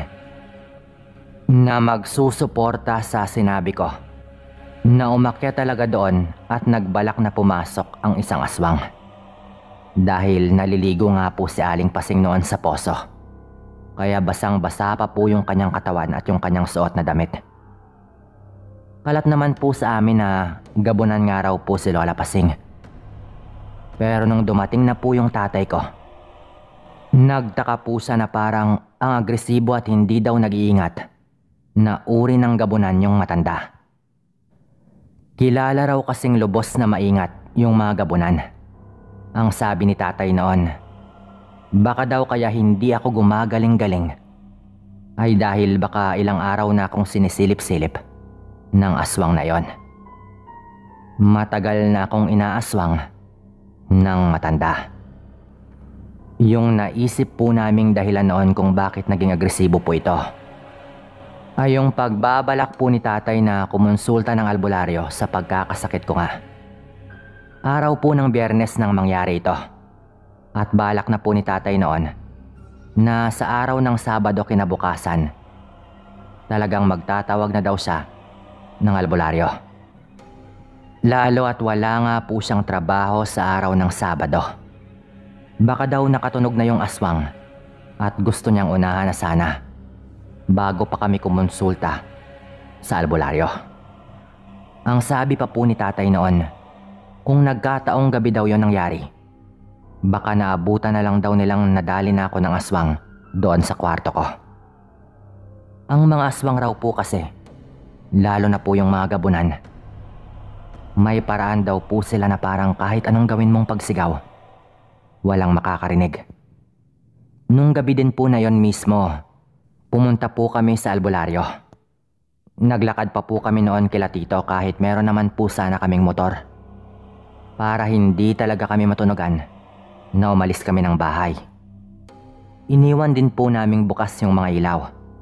na magsusuporta sa sinabi ko na umakyat talaga doon at nagbalak na pumasok ang isang aswang. Dahil naliligo nga po si Aling Pasing noon sa poso. Kaya basang-basa pa po yung kanyang katawan at yung kanyang suot na damit. Kalat naman po sa amin na gabunan nga raw po si Lola Pasing. Pero nung dumating na po yung tatay ko, nagtaka po siya na parang ang agresibo at hindi daw nag-iingat na uri ng gabunan yung matanda. Kilala raw kasing lubos na maingat yung mga gabunan. Ang sabi ni tatay noon, baka daw kaya hindi ako gumagaling-galing ay dahil baka ilang araw na akong sinisilip-silip ng aswang na yon. Matagal na akong inaaswang ng matanda. Yung naisip po naming dahilan noon kung bakit naging agresibo po ito ay yung pagbabalak po ni tatay na kumonsulta ng albularyo sa pagkakasakit ko nga. Araw po ng Biyernes nang mangyari ito. At balak na po ni tatay noon na sa araw ng Sabado kinabukasan, talagang magtatawag na daw siya ng albularyo. Lalo at wala nga po siyang trabaho sa araw ng Sabado. Baka daw nakatunog na yung aswang at gusto niyang unahan na sana bago pa kami kumonsulta sa albularyo. Ang sabi pa po ni tatay noon, kung nagkataong gabi daw yon nangyari, baka naabutan na lang daw nilang nadali na ako ng aswang doon sa kwarto ko. Ang mga aswang raw po kasi, lalo na po yung mga gabunan, may paraan daw po sila na parang kahit anong gawin mong pagsigaw, walang makakarinig. Nung gabi din po na yon mismo, pumunta po kami sa albularyo. Naglakad pa po kami noon kila tito kahit meron naman po sana kaming motor. Para hindi talaga kami matunugan na umalis kami ng bahay. Iniwan din po naming bukas yung mga ilaw.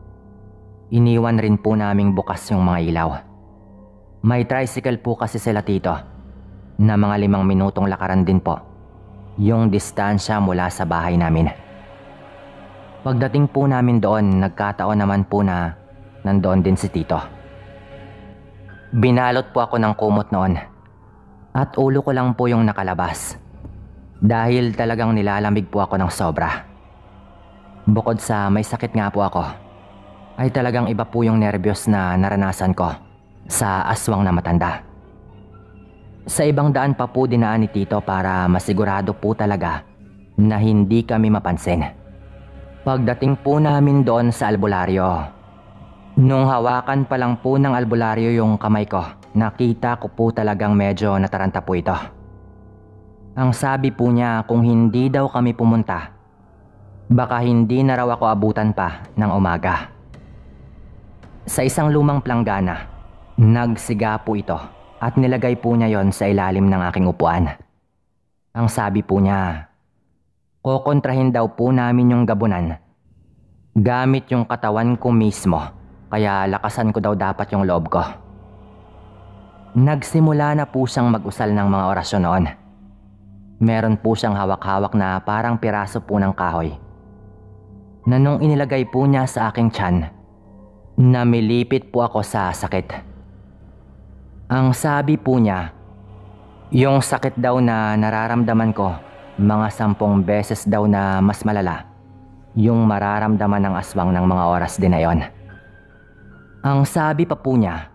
Iniwan rin po naming bukas yung mga ilaw. May tricycle po kasi sila tito na mga 5 minutong lakaran din po yung distansya mula sa bahay namin. Pagdating po namin doon, nagkataon naman po na nandoon din si tito. Binalot po ako ng kumot noon at ulo ko lang po yung nakalabas dahil talagang nilalamig po ako ng sobra. Bukod sa may sakit nga po ako, ay talagang iba po yung nervyos na naranasan ko sa aswang na matanda. Sa ibang daan pa po dinaan ni tito para masigurado po talaga na hindi kami mapansin. Pagdating po namin doon sa albularyo, nung hawakan pa lang po ng albularyo yung kamay ko, nakita ko po talagang medyo nataranta po ito. Ang sabi po niya kung hindi daw kami pumunta, baka hindi na raw ako abutan pa ng umaga. Sa isang lumang planggana, nagsiga po ito at nilagay po niya yon sa ilalim ng aking upuan. Ang sabi po niya, kokontrahin daw po namin yung gabunan gamit yung katawan ko mismo, kaya lakasan ko daw dapat yung loob ko. Nagsimula na po siyang mag-usal ng mga orasyon noon. Meron po siyang hawak-hawak na parang piraso po ng kahoy na nung inilagay po niya sa aking tiyan, namilipit po ako sa sakit. Ang sabi po niya, yung sakit daw na nararamdaman ko, mga 10 beses daw na mas malala yung mararamdaman ng aswang ng mga oras din na yon. Ang sabi pa po niya,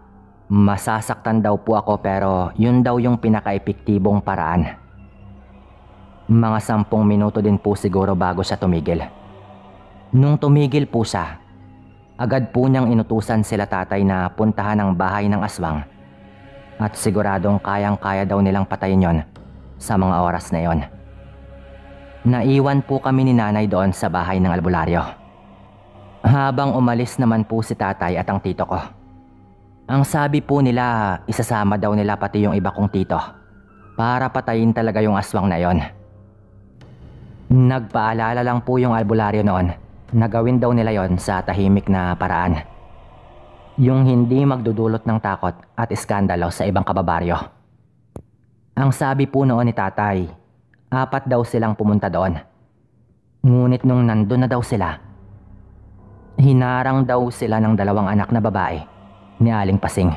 Masasaktan daw po ako pero yun daw yung pinaka-epektibong paraan. Mga 10 minuto din po siguro bago siya tumigil. Nung tumigil po siya, agad po niyang inutusan sila tatay na puntahan ang bahay ng aswang at siguradong kayang-kaya daw nilang patayin yon sa mga oras na yon. Naiwan po kami ni nanay doon sa bahay ng albularyo. Habang umalis naman po si tatay at ang tito ko. Ang sabi po nila, isasama daw nila pati yung iba kong tito para patayin talaga yung aswang na yon. Nagpaalala lang po yung albularyo noon na gawin daw nila yon sa tahimik na paraan. Yung hindi magdudulot ng takot at iskandalo sa ibang kababaryo. Ang sabi po noon ni tatay, 4 daw silang pumunta doon. Ngunit nung nandun na daw sila, hinarang daw sila ng 2 anak na babae ni Aling Pasing.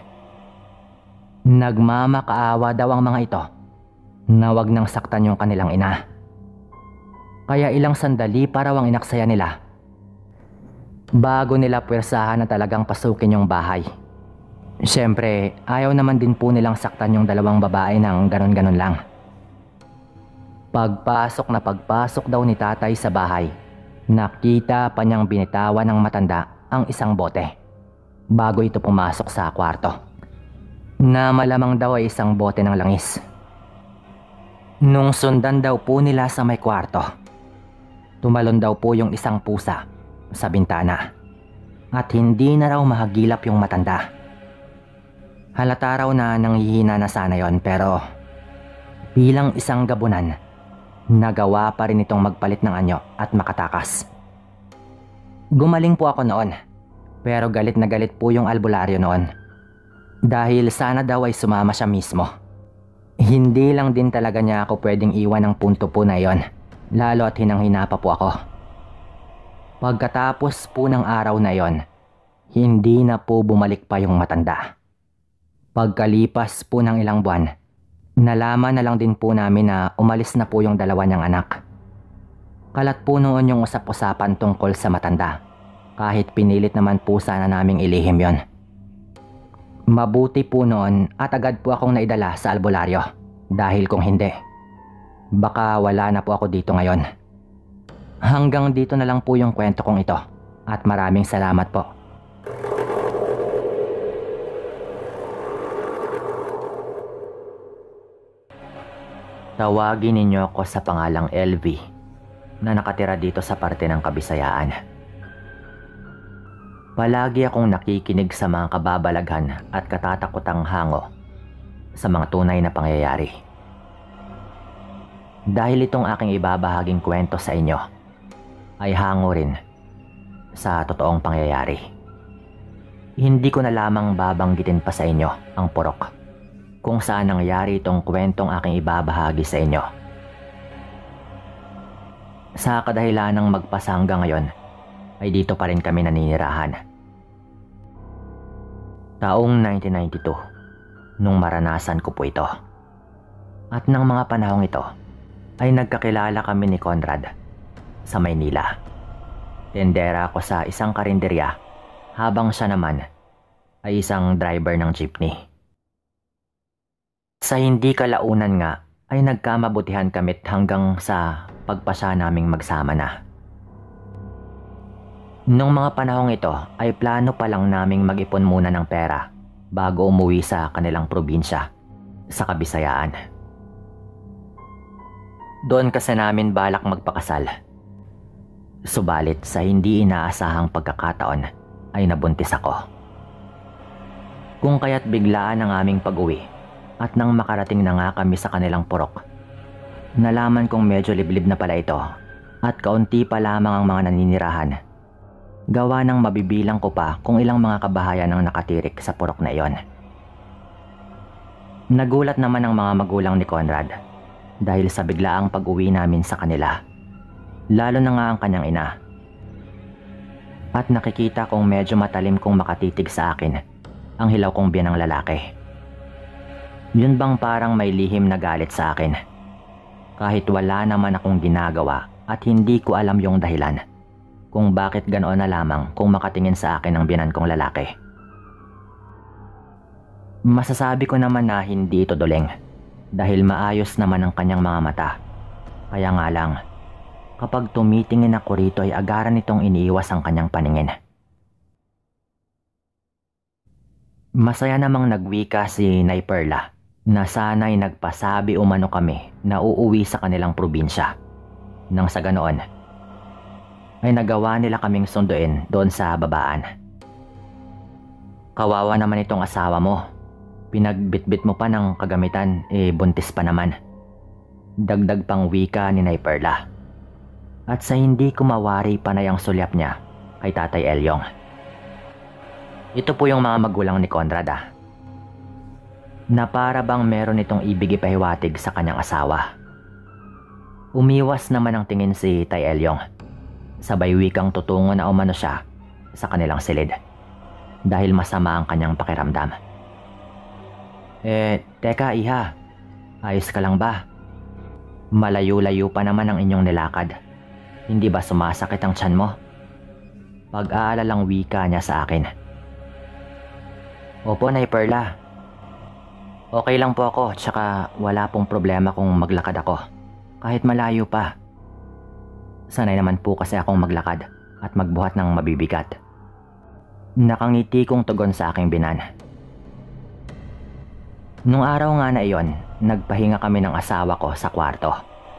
Nagmamakaawa daw ang mga ito na wag nang saktan yung kanilang ina. Kaya ilang sandali para wang inaksaya nila bago nila puwersahan na talagang pasukin yung bahay. Siyempre, ayaw naman din po nilang saktan yung 2 babae ng ganon-ganon lang. Pagpasok daw ni tatay sa bahay, nakita pa niyang binitawan ng matanda ang isang bote bago ito pumasok sa kwarto, na malamang daw ay isang bote ng langis. Nung sundan daw po nila sa may kwarto, tumalon daw po yung isang pusa sa bintana at hindi na raw mahagilap yung matanda. Halata raw na nanghihina na sana yon, pero bilang isang gabunan, nagawa pa rin itong magpalit ng anyo at makatakas. Gumaling po ako noon, pero galit na galit po yung albularyo noon. Dahil sana daw ay sumama siya mismo. Hindi lang din talaga niya ako pwedeng iwan ng punto po na yon, lalo at hinang-hina pa po ako. Pagkatapos po ng araw na yon, hindi na po bumalik pa yung matanda. Pagkalipas po ng ilang buwan, nalaman na lang din po namin na umalis na po yung 2 niyang anak. Kalat po noon yung usap-usapan tungkol sa matanda, kahit pinilit naman po sana naming ilihim yon. Mabuti po noon at agad po akong naidala sa albularyo, dahil kung hindi, baka wala na po ako dito ngayon. Hanggang dito na lang po yung kwento kong ito at maraming salamat po. Tawagin ninyo ako sa pangalang LV na nakatira dito sa parte ng Kabisayaan. Palagi akong nakikinig sa mga kababalaghan at katatakutang hango sa mga tunay na pangyayari. Dahil itong aking ibabahaging kwento sa inyo ay hango rin sa totoong pangyayari. Hindi ko na lamang babanggitin pa sa inyo ang purok kung saan nangyari itong kwentong aking ibabahagi sa inyo. Sa kadahilanang magpasa hanggang ngayon ay dito pa rin kami naninirahan. Taong 1992 nung maranasan ko po ito. At ng mga panahong ito ay nagkakilala kami ni Conrad sa Maynila. Tendera ako sa isang karinderya habang siya naman ay isang driver ng jeepney. Sa hindi kalaunan nga ay nagkamabutihan kamit hanggang sa pagpasya naming magsama na. Nung mga panahong ito ay plano pa lang naming mag-ipon muna ng pera bago umuwi sa kanilang probinsya sa Kabisayaan. Doon kasi namin balak magpakasal. Subalit sa hindi inaasahang pagkakataon ay nabuntis ako. Kung kaya't biglaan ang aming pag-uwi at nang makarating na nga kami sa kanilang purok, nalaman kong medyo liblib na pala ito at kaunti pa lamang ang mga naninirahan. Gawa ng mabibilang ko pa kung ilang mga kabahayan ang nakatirik sa purok na iyon. Nagulat naman ang mga magulang ni Conrad dahil sa biglaang pag-uwi namin sa kanila, lalo na nga ang kanyang ina. At nakikita kong medyo matalim kong makatitig sa akin ang hilaw kong biyanang lalaki. Yun bang parang may lihim na galit sa akin? Kahit wala naman akong ginagawa at hindi ko alam yung dahilan kung bakit ganoon na lamang kung makatingin sa akin ang biyanan kong lalaki. Masasabi ko naman na hindi ito duleng dahil maayos naman ang kanyang mga mata. Kaya nga lang, kapag tumitingin ako rito ay agaran nitong iniiwas ang kanyang paningin. Masaya namang nagwika si Nay Perla na sana'y nagpasabi umano kami na uuwi sa kanilang probinsya. Nang sa ganoon, ay nagawa nila kaming sunduin doon sa babaan. Kawawa naman itong asawa mo. Pinagbitbit mo pa ng kagamitan, buntis pa naman. Dagdag pang wika ni Nay Perla. At sa hindi ko mawari panay ang sulyap niya kay Tatay Elyong. Ito po yung mga magulang ni Conrad na para bang meron itong ibig ipahiwatig sa kanyang asawa. Umiwas naman ang tingin si Tay Elyong. Sabay wikang tutungo na umano siya sa kanilang silid dahil masama ang kanyang pakiramdam. Teka iha, ayos ka lang ba? Malayo-layo pa naman ang inyong nilakad. Hindi ba sumasakit ang tiyan mo? Pag-aalalang wika niya sa akin. Opo, Nay Perla. Okay lang po ako, tsaka wala pong problema kung maglakad ako. Kahit malayo pa. Sanay naman po kasi akong maglakad at magbuhat ng mabibigat. Nakangiti kong tugon sa aking binan. Nung araw nga na iyon, nagpahinga kami ng asawa ko sa kwarto.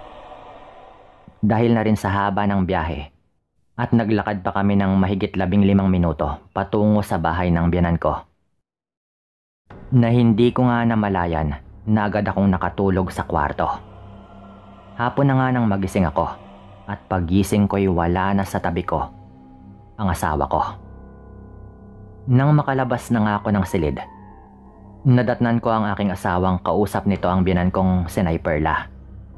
Dahil na rin sa haba ng biyahe at naglakad pa kami ng mahigit 15 minuto patungo sa bahay ng biyanan ko. Na hindi ko nga namalayan na agad akong nakatulog sa kwarto. Hapon na nga nang magising ako at pagising ko'y wala na sa tabi ko ang asawa ko. Nang makalabas na nga ako ng silid, nadatnan ko ang aking asawang kausap nito ang biyanan kong si Nay Perla.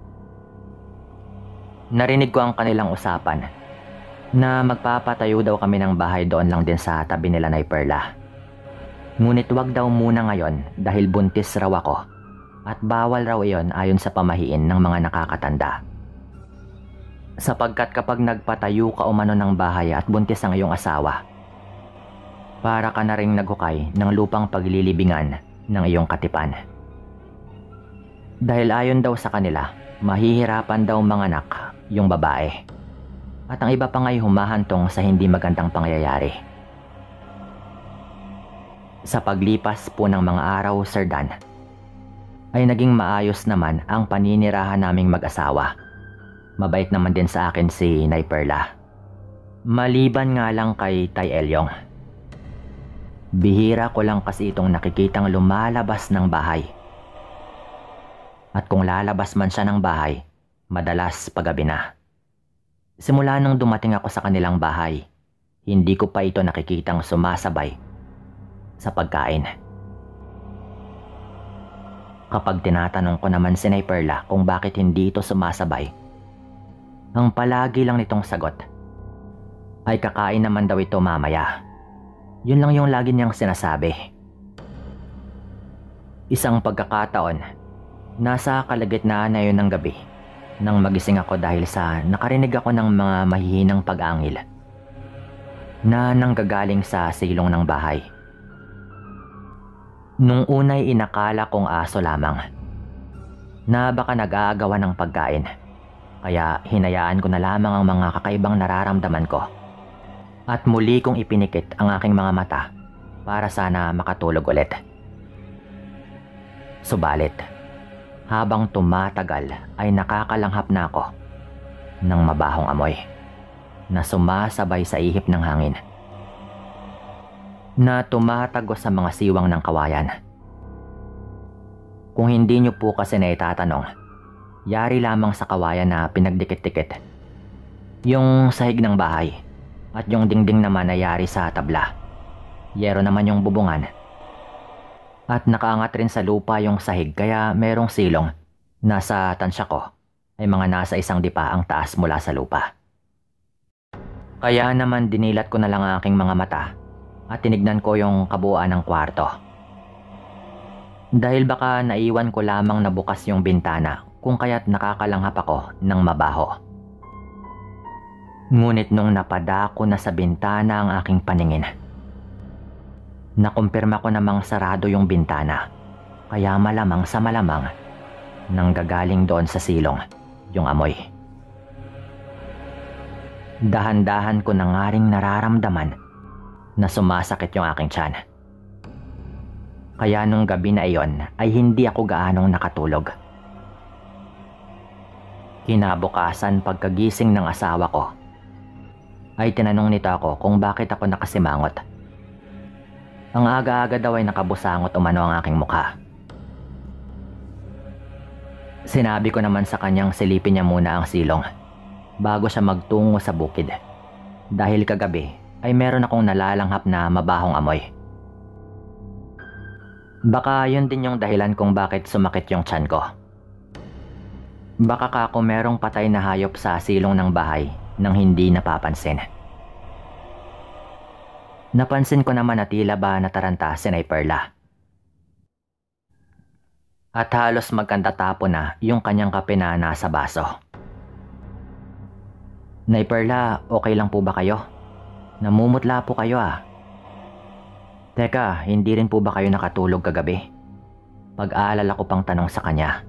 Narinig ko ang kanilang usapan na magpapatayo daw kami ng bahay doon lang din sa tabi nila Nay Perla. Ngunit wag daw muna ngayon dahil buntis raw ako at bawal raw iyon ayon sa pamahiin ng mga nakakatanda. Sapagkat kapag nagpatayo ka umano ng bahay at buntis ang iyong asawa, para ka na ring naghukay ng lupang paglilibingan ng iyong katipan. Dahil ayon daw sa kanila, mahihirapan daw manganak yung babae. At ang iba pa nga'y humahantong sa hindi magandang pangyayari. Sa paglipas po ng mga araw, Sir Dan, ay naging maayos naman ang paninirahan naming mag-asawa. Mabait naman din sa akin si Nay Perla. Maliban nga lang kay Tay Elyong. Bihira ko lang kasi itong nakikitang lumalabas ng bahay. At kung lalabas man siya ng bahay, madalas paggabi na. Simula nang dumating ako sa kanilang bahay, hindi ko pa ito nakikitang sumasabay sa pagkain. Kapag tinatanong ko naman si Nay Perla kung bakit hindi ito sumasabay, ang palagi lang nitong sagot ay kakain naman daw ito mamaya. Yun lang yung lagi niyang sinasabi. Isang pagkakataon, nasa kalagitnaan na yun ng gabi nang magising ako dahil sa nakarinig ako ng mga mahihinang pag-angil na nanggagaling sa silong ng bahay. Nung unay inakala kong aso lamang na baka nag-aagawan ng pagkain, kaya hinayaan ko na lamang ang mga kakaibang nararamdaman ko at muli kong ipinikit ang aking mga mata para sana makatulog ulit. Subalit, habang tumatagal ay nakakalanghap na ako ng mabahong amoy na sumasabay sa ihip ng hangin na tumatagos sa mga siwang ng kawayan. Kung hindi nyo po kasi na itatanong, yari lamang sa kawayan na pinagdikit-dikit yung sahig ng bahay at yung dingding naman ay yari sa tabla. Yero naman yung bubungan at nakaangat rin sa lupa yung sahig kaya merong silong nasa tansya ko ay mga nasa 1 dipa ang taas mula sa lupa. Kaya naman dinilat ko na lang ang aking mga mata at tinignan ko yung kabuuan ng kwarto. Dahil baka naiwan ko lamang na bukas yung bintana kung kaya't nakakalanghap ako ng mabaho. Ngunit nung napadako na sa bintana ang aking paningin, Nakumpirma ko namang sarado yung bintana, kaya malamang sa malamang nanggagaling doon sa silong yung amoy. Dahan-dahan ko na nga ring nararamdaman na sumasakit yung aking tiyan. Kaya nung gabi na iyon ay hindi ako gaanong nakatulog. Kinabukasan pagkagising ng asawa ko, ay tinanong nito ako kung bakit ako nakasimangot. Ang aga-aga daw ay nakabusangot umano ang aking mukha. Sinabi ko naman sa kanyang silipin niya muna ang silong bago siya magtungo sa bukid, dahil kagabi ay meron akong nalalanghap na mabahong amoy. Baka yun din yung dahilan kung bakit sumakit yung tiyan ko. Baka kako merong patay na hayop sa silong ng bahay nang hindi napapansin. Napansin ko naman na tila ba nataranta si Nay Perla. At halos magkanta tapo na yung kanyang kape na nasa baso. Nay Perla, okay lang po ba kayo? Namumutla po kayo ah. Teka, hindi rin po ba kayo nakatulog kagabi? Pag-aalala ko pang tanong sa kanya.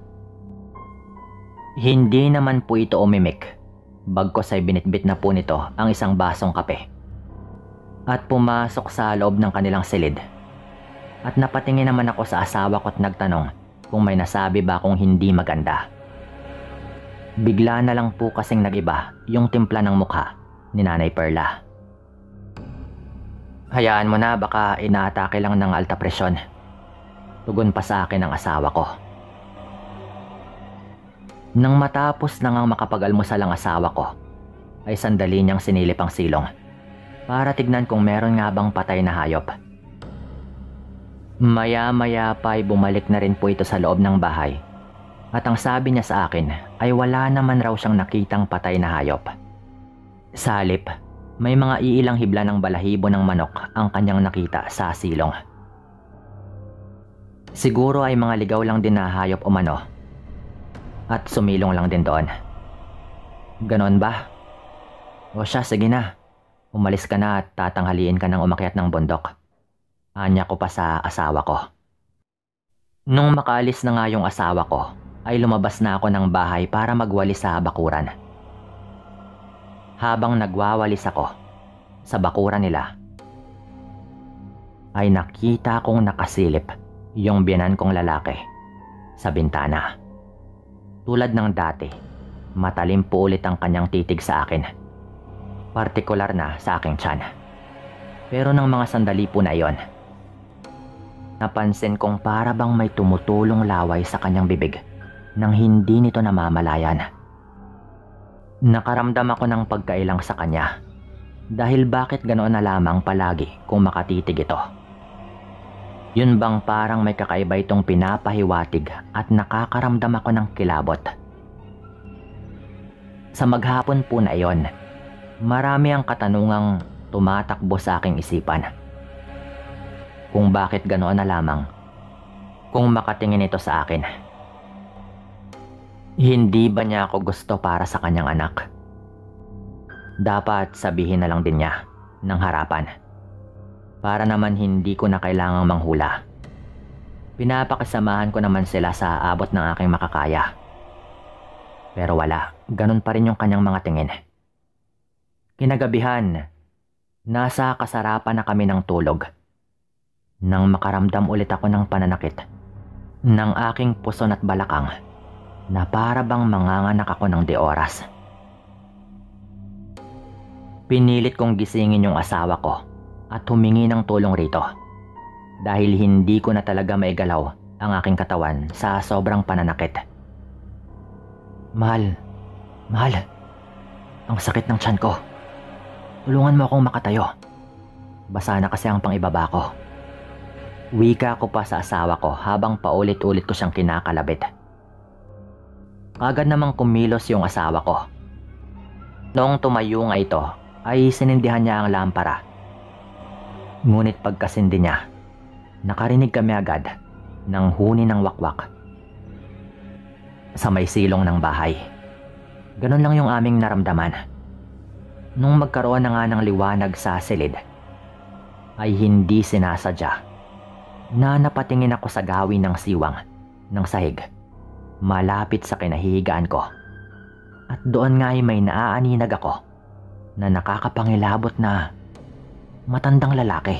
Hindi naman po ito umimik. Bagkos ay binitbit na po nito ang isang basong kape. At pumasok sa loob ng kanilang silid. At napatingin naman ako sa asawa ko at nagtanong kung may nasabi ba akong hindi maganda. Bigla na lang po kasing nagiba yung timpla ng mukha ni Nanay Perla. Hayaan mo na, baka inaatake lang ng alta presyon. Tugon pa sa akin ang asawa ko. Nang matapos na ngang makapag-almusal ang asawa ko, ay sandali niyang sinilip ang silong para tignan kung meron nga bang patay na hayop. Maya-maya pa ay bumalik na rin po ito sa loob ng bahay, at ang sabi niya sa akin ay wala naman raw siyang nakitang patay na hayop. Sa halip, may mga iilang hibla ng balahibo ng manok ang kanyang nakita sa silong. Siguro ay mga ligaw lang din na hayop umano, at sumilong lang din doon. Ganon ba? O siya, sige na. Umalis ka na at tatanghaliin ka ng umakyat ng bundok. Anya ko pa sa asawa ko. Nung makaalis na nga yung asawa ko, ay lumabas na ako ng bahay para magwalis sa bakuran. Habang nagwawalis ako sa bakuran nila, ay nakita kong nakasilip yung biyenan kong lalaki sa bintana. Tulad ng dati, matalim po ulit ang kanyang titig sa akin. Partikular na sa aking tiyan. Pero ng mga sandali po na iyon, napansin kong para bang may tumutulong laway sa kanyang bibig nang hindi nito namamalayan. Nakaramdam ako ng pagkailang sa kanya dahil bakit ganoon na lamang palagi kung makatitig ito. Yun bang parang may kakaiba itong pinapahiwatig at nakakaramdam ako ng kilabot. Sa maghapon po na iyon, marami ang katanungang tumatakbo sa aking isipan. Kung bakit ganoon na lamang kung makatingin ito sa akin. Hindi ba niya ako gusto para sa kanyang anak? Dapat sabihin na lang din niya ng harapan. Para naman hindi ko na kailangang manghula. Pinapakasamahan ko naman sila sa abot ng aking makakaya. Pero wala, ganun pa rin yung kanyang mga tingin. Kinagabihan, nasa kasarapan na kami ng tulog nang makaramdam ulit ako ng pananakit ng aking puson at balakang na para bang manganganak ako ng di oras. Pinilit kong gisingin yung asawa ko at humingi ng tulong rito dahil hindi ko na talaga maigalaw ang aking katawan sa sobrang pananakit. Mahal, ang sakit ng tiyan ko. Tulungan mo akong makatayo. Basa na kasi ang pangibaba ko. Wika ko pa sa asawa ko habang paulit-ulit ko siyang kinakalabit. Agad namang kumilos yung asawa ko. Noong tumayo nga ito, ay sinindihan niya ang lampara. Ngunit pagkasindi niya, nakarinig kami agad ng huni ng wakwak sa may silong ng bahay. Ganon lang yung aming naramdaman. Nung magkaroon na nga ng liwanag sa silid, ay hindi sinasadya na napatingin ako sa gawin ng siwang ng sahig malapit sa kinahihigaan ko. At doon nga ay may naaaninag ako na nakakapangilabot na matandang lalaki.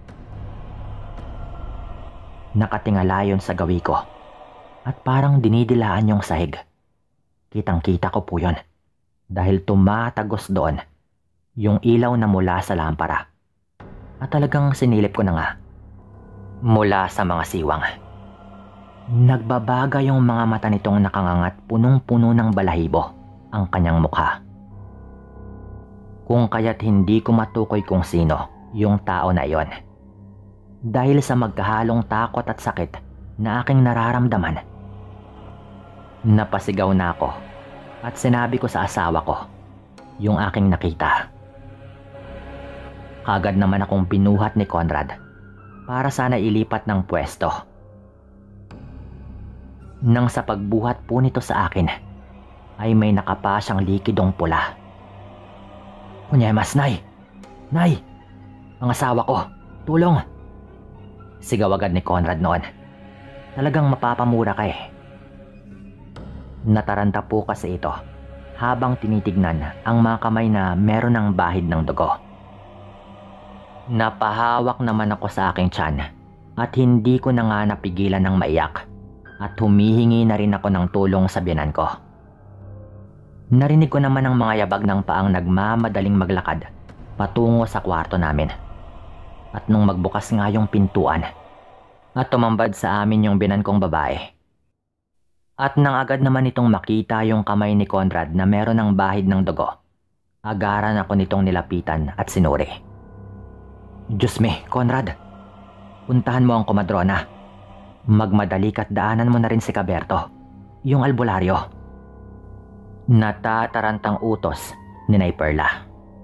Nakatingala yun sa gawi ko at parang dinidilaan yung sahig. Kitang-kita ko po yun dahil tumatagos doon yung ilaw na mula sa lampara. At talagang sinilip ko na nga mula sa mga siwang. Nagbabaga yung mga mata nitong nakangangat, punong-puno ng balahibo ang kanyang mukha. Kung kaya't hindi ko matukoy kung sino yung tao na iyon. Dahil sa magkahalong takot at sakit na aking nararamdaman. Napasigaw na ako at sinabi ko sa asawa ko yung aking nakita. Kagad naman akong binuhat ni Conrad para sana ilipat ng pwesto. Nang sa pagbuhat po nito sa akin ay may nakapa siyang likidong pula. "Kunyemas, Nay! Nay! Ang asawa ko! Tulong!" Sigaw agad ni Conrad noon. Talagang mapapamura ka eh. Nataranta po kasi ito habang tinitignan ang mga kamay na meron ng bahid ng dugo. Napahawak naman ako sa aking tiyan at hindi ko na nga napigilan ng maiyak at humihingi na rin ako ng tulong sa biyenan ko. Narinig ko naman ang mga yabag ng paang nagmamadaling maglakad patungo sa kwarto namin. At nung magbukas nga yung pintuan at tumambad sa amin yung biyenan kong babae. At nang agad naman itong makita yung kamay ni Conrad na meron ng bahid ng dugo, agaran ako nitong nilapitan at sinuri. "Diyos me, Conrad, puntahan mo ang komadrona. Magmadali ka't daanan mo na rin si Caberto, yung albularyo." Natatarantang utos ni Nay Perla.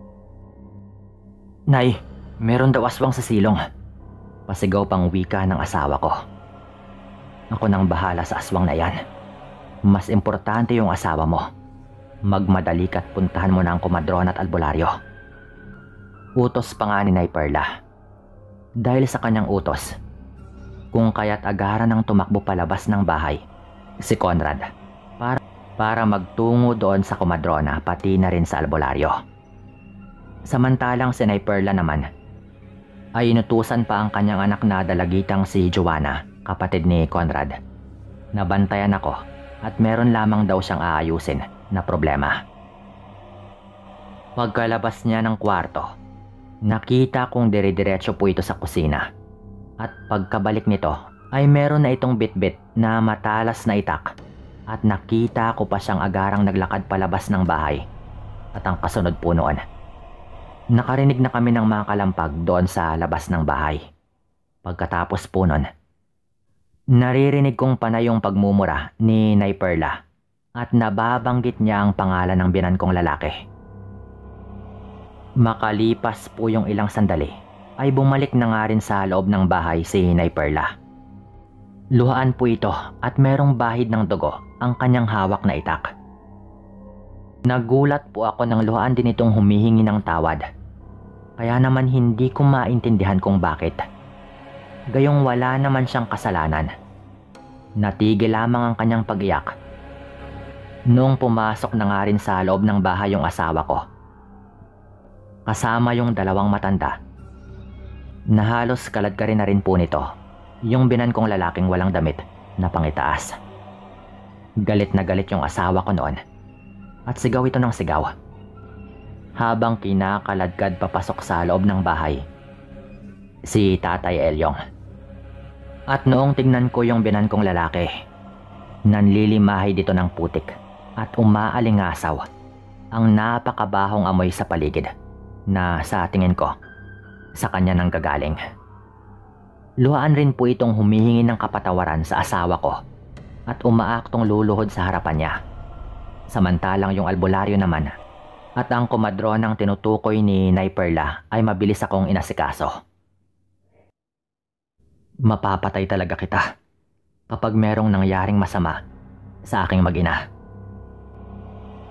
"Nay, meron daw aswang sa silong." Pasigaw pang wika ng asawa ko. "Ako nang bahala sa aswang na yan. Mas importante yung asawa mo. Magmadali ka't puntahan mo na ang komadrona at albularyo." Utos pa nga ni Nay Perla. Dahil sa kanyang utos, kung kaya't agaran ng tumakbo palabas ng bahay si Conrad para magtungo doon sa komadrona pati na rin sa albularyo. Samantalang si Nay Perla naman ay inutusan pa ang kanyang anak na dalagitang si Joanna, kapatid ni Conrad, na bantayan ako at meron lamang daw siyang aayusin na problema. Pagkalabas niya ng kwarto, nakita kong dire-diretso po ito sa kusina. At pagkabalik nito ay meron na itong bitbit na matalas na itak at nakita ko pa siyang agarang naglakad palabas ng bahay. At ang kasunod po noon, nakarinig na kami ng mga kalampag doon sa labas ng bahay. Pagkatapos po noon, naririnig kong panay yung pagmumura ni Nay Perla at nababanggit niya ang pangalan ng biyenan kong lalaki. Makalipas po yung ilang sandali, ay bumalik na nga rin sa loob ng bahay si Nay Perla. Luhaan po ito at merong bahid ng dugo ang kanyang hawak na itak. Nagulat po ako nang luhaan din itong humihingi ng tawad. Kaya naman hindi ko maintindihan kung bakit. Gayong wala naman siyang kasalanan. Natigil lamang ang kanyang pag-iyak. Noong pumasok na nga rin sa loob ng bahay yung asawa ko, kasama yung dalawang matanda, na halos kaladkarin na rin po nito yung biyenan kong lalaking walang damit na pangitaas. Galit na galit yung asawa ko noon at sigaw ito ng sigaw habang kinakaladkad papasok sa loob ng bahay si Tatay Elyong. At noong tignan ko yung biyenan kong lalaki, nanlilimahay dito ng putik at umaalingasaw ang napakabahong amoy sa paligid na sa tingin ko sa kanya nang gagaling. Luhaan rin po itong humihingi ng kapatawaran sa asawa ko at umaaktong luluhod sa harapan niya. Samantalang yung albularyo naman at ang komadronang tinutukoy ni Nay Perla ay mabilis akong inasikaso. Mapapatay talaga kita kapag merong nangyaring masama sa aking mag-ina.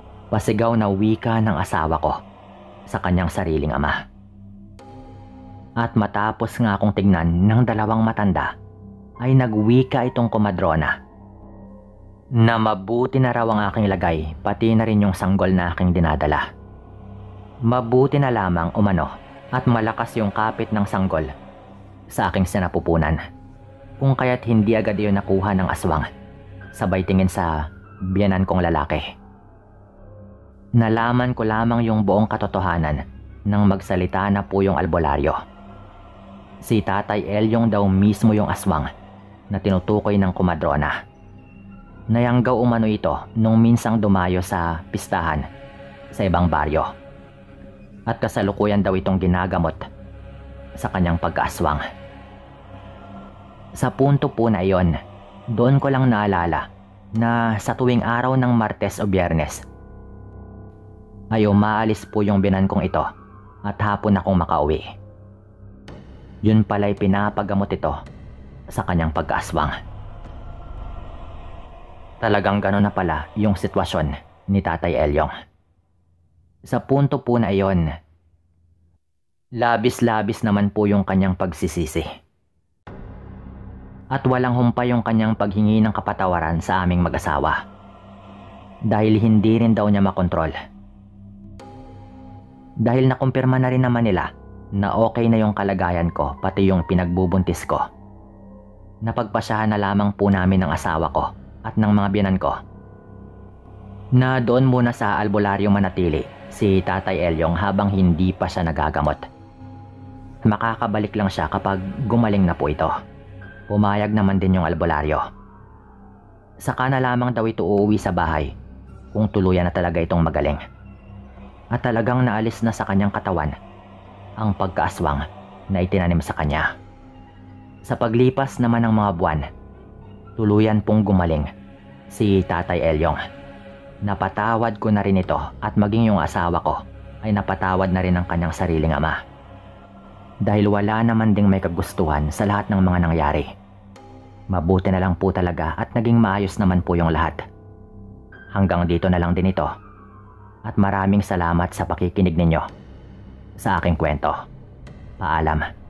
Pasigaw na wika ng asawa ko sa kanyang sariling ama. At matapos nga akong tignan ng dalawang matanda, ay nagwika itong komadrona na mabuti na raw ang aking lagay, pati na rin yung sanggol na aking dinadala. Mabuti na lamang umano at malakas yung kapit ng sanggol sa aking sinapupunan, kung kaya't hindi agad yun nakuha ng aswang, sabay tingin sa biyanan kong lalaki. Nalaman ko lamang yung buong katotohanan nang magsalita na po yung albularyo. Si Tatay Elyong daw mismo yung aswang na tinutukoy ng komadrona. Nayanggaw umano ito nung minsang dumayo sa pistahan sa ibang baryo. At kasalukuyan daw itong ginagamot sa kanyang pagkaaswang. Sa punto po na iyon, doon ko lang naalala na sa tuwing araw ng Martes o Biyernes ay umaalis po yung binan kong ito at hapon akong makauwi. Yun pala'y pinapagamot ito sa kanyang pagkaaswang. Talagang gano'n na pala yung sitwasyon ni Tatay Elyong. Sa punto po na iyon, labis-labis naman po yung kanyang pagsisisi. At walang humpay yung kanyang paghingi ng kapatawaran sa aming mag-asawa. Dahil hindi rin daw niya makontrol. Dahil nakumpirma na rin naman nila na okay na yung kalagayan ko pati yung pinagbubuntis ko. Napagpasyahan na lamang po namin ng asawa ko at ng mga biyanan ko na doon muna sa albularyo manatili si Tatay Elyong habang hindi pa siya nagagamot. Makakabalik lang siya kapag gumaling na po ito. Pumayag naman din yung albularyo. Saka na lamang daw ito uuwi sa bahay kung tuluyan na talaga itong magaling. At talagang naalis na sa kanyang katawan ang pagkaaswang na itinanim sa kanya. Sa paglipas naman ng mga buwan, tuluyan pong gumaling si Tatay Elyong. Napatawad ko na rin ito at maging yung asawa ko ay napatawad na rin ang kanyang sariling ama. Dahil wala naman ding may kagustuhan sa lahat ng mga nangyari. Mabuti na lang po talaga at naging maayos naman po yung lahat. Hanggang dito na lang din ito. At maraming salamat sa pakikinig ninyo sa aking kwento. Paalam.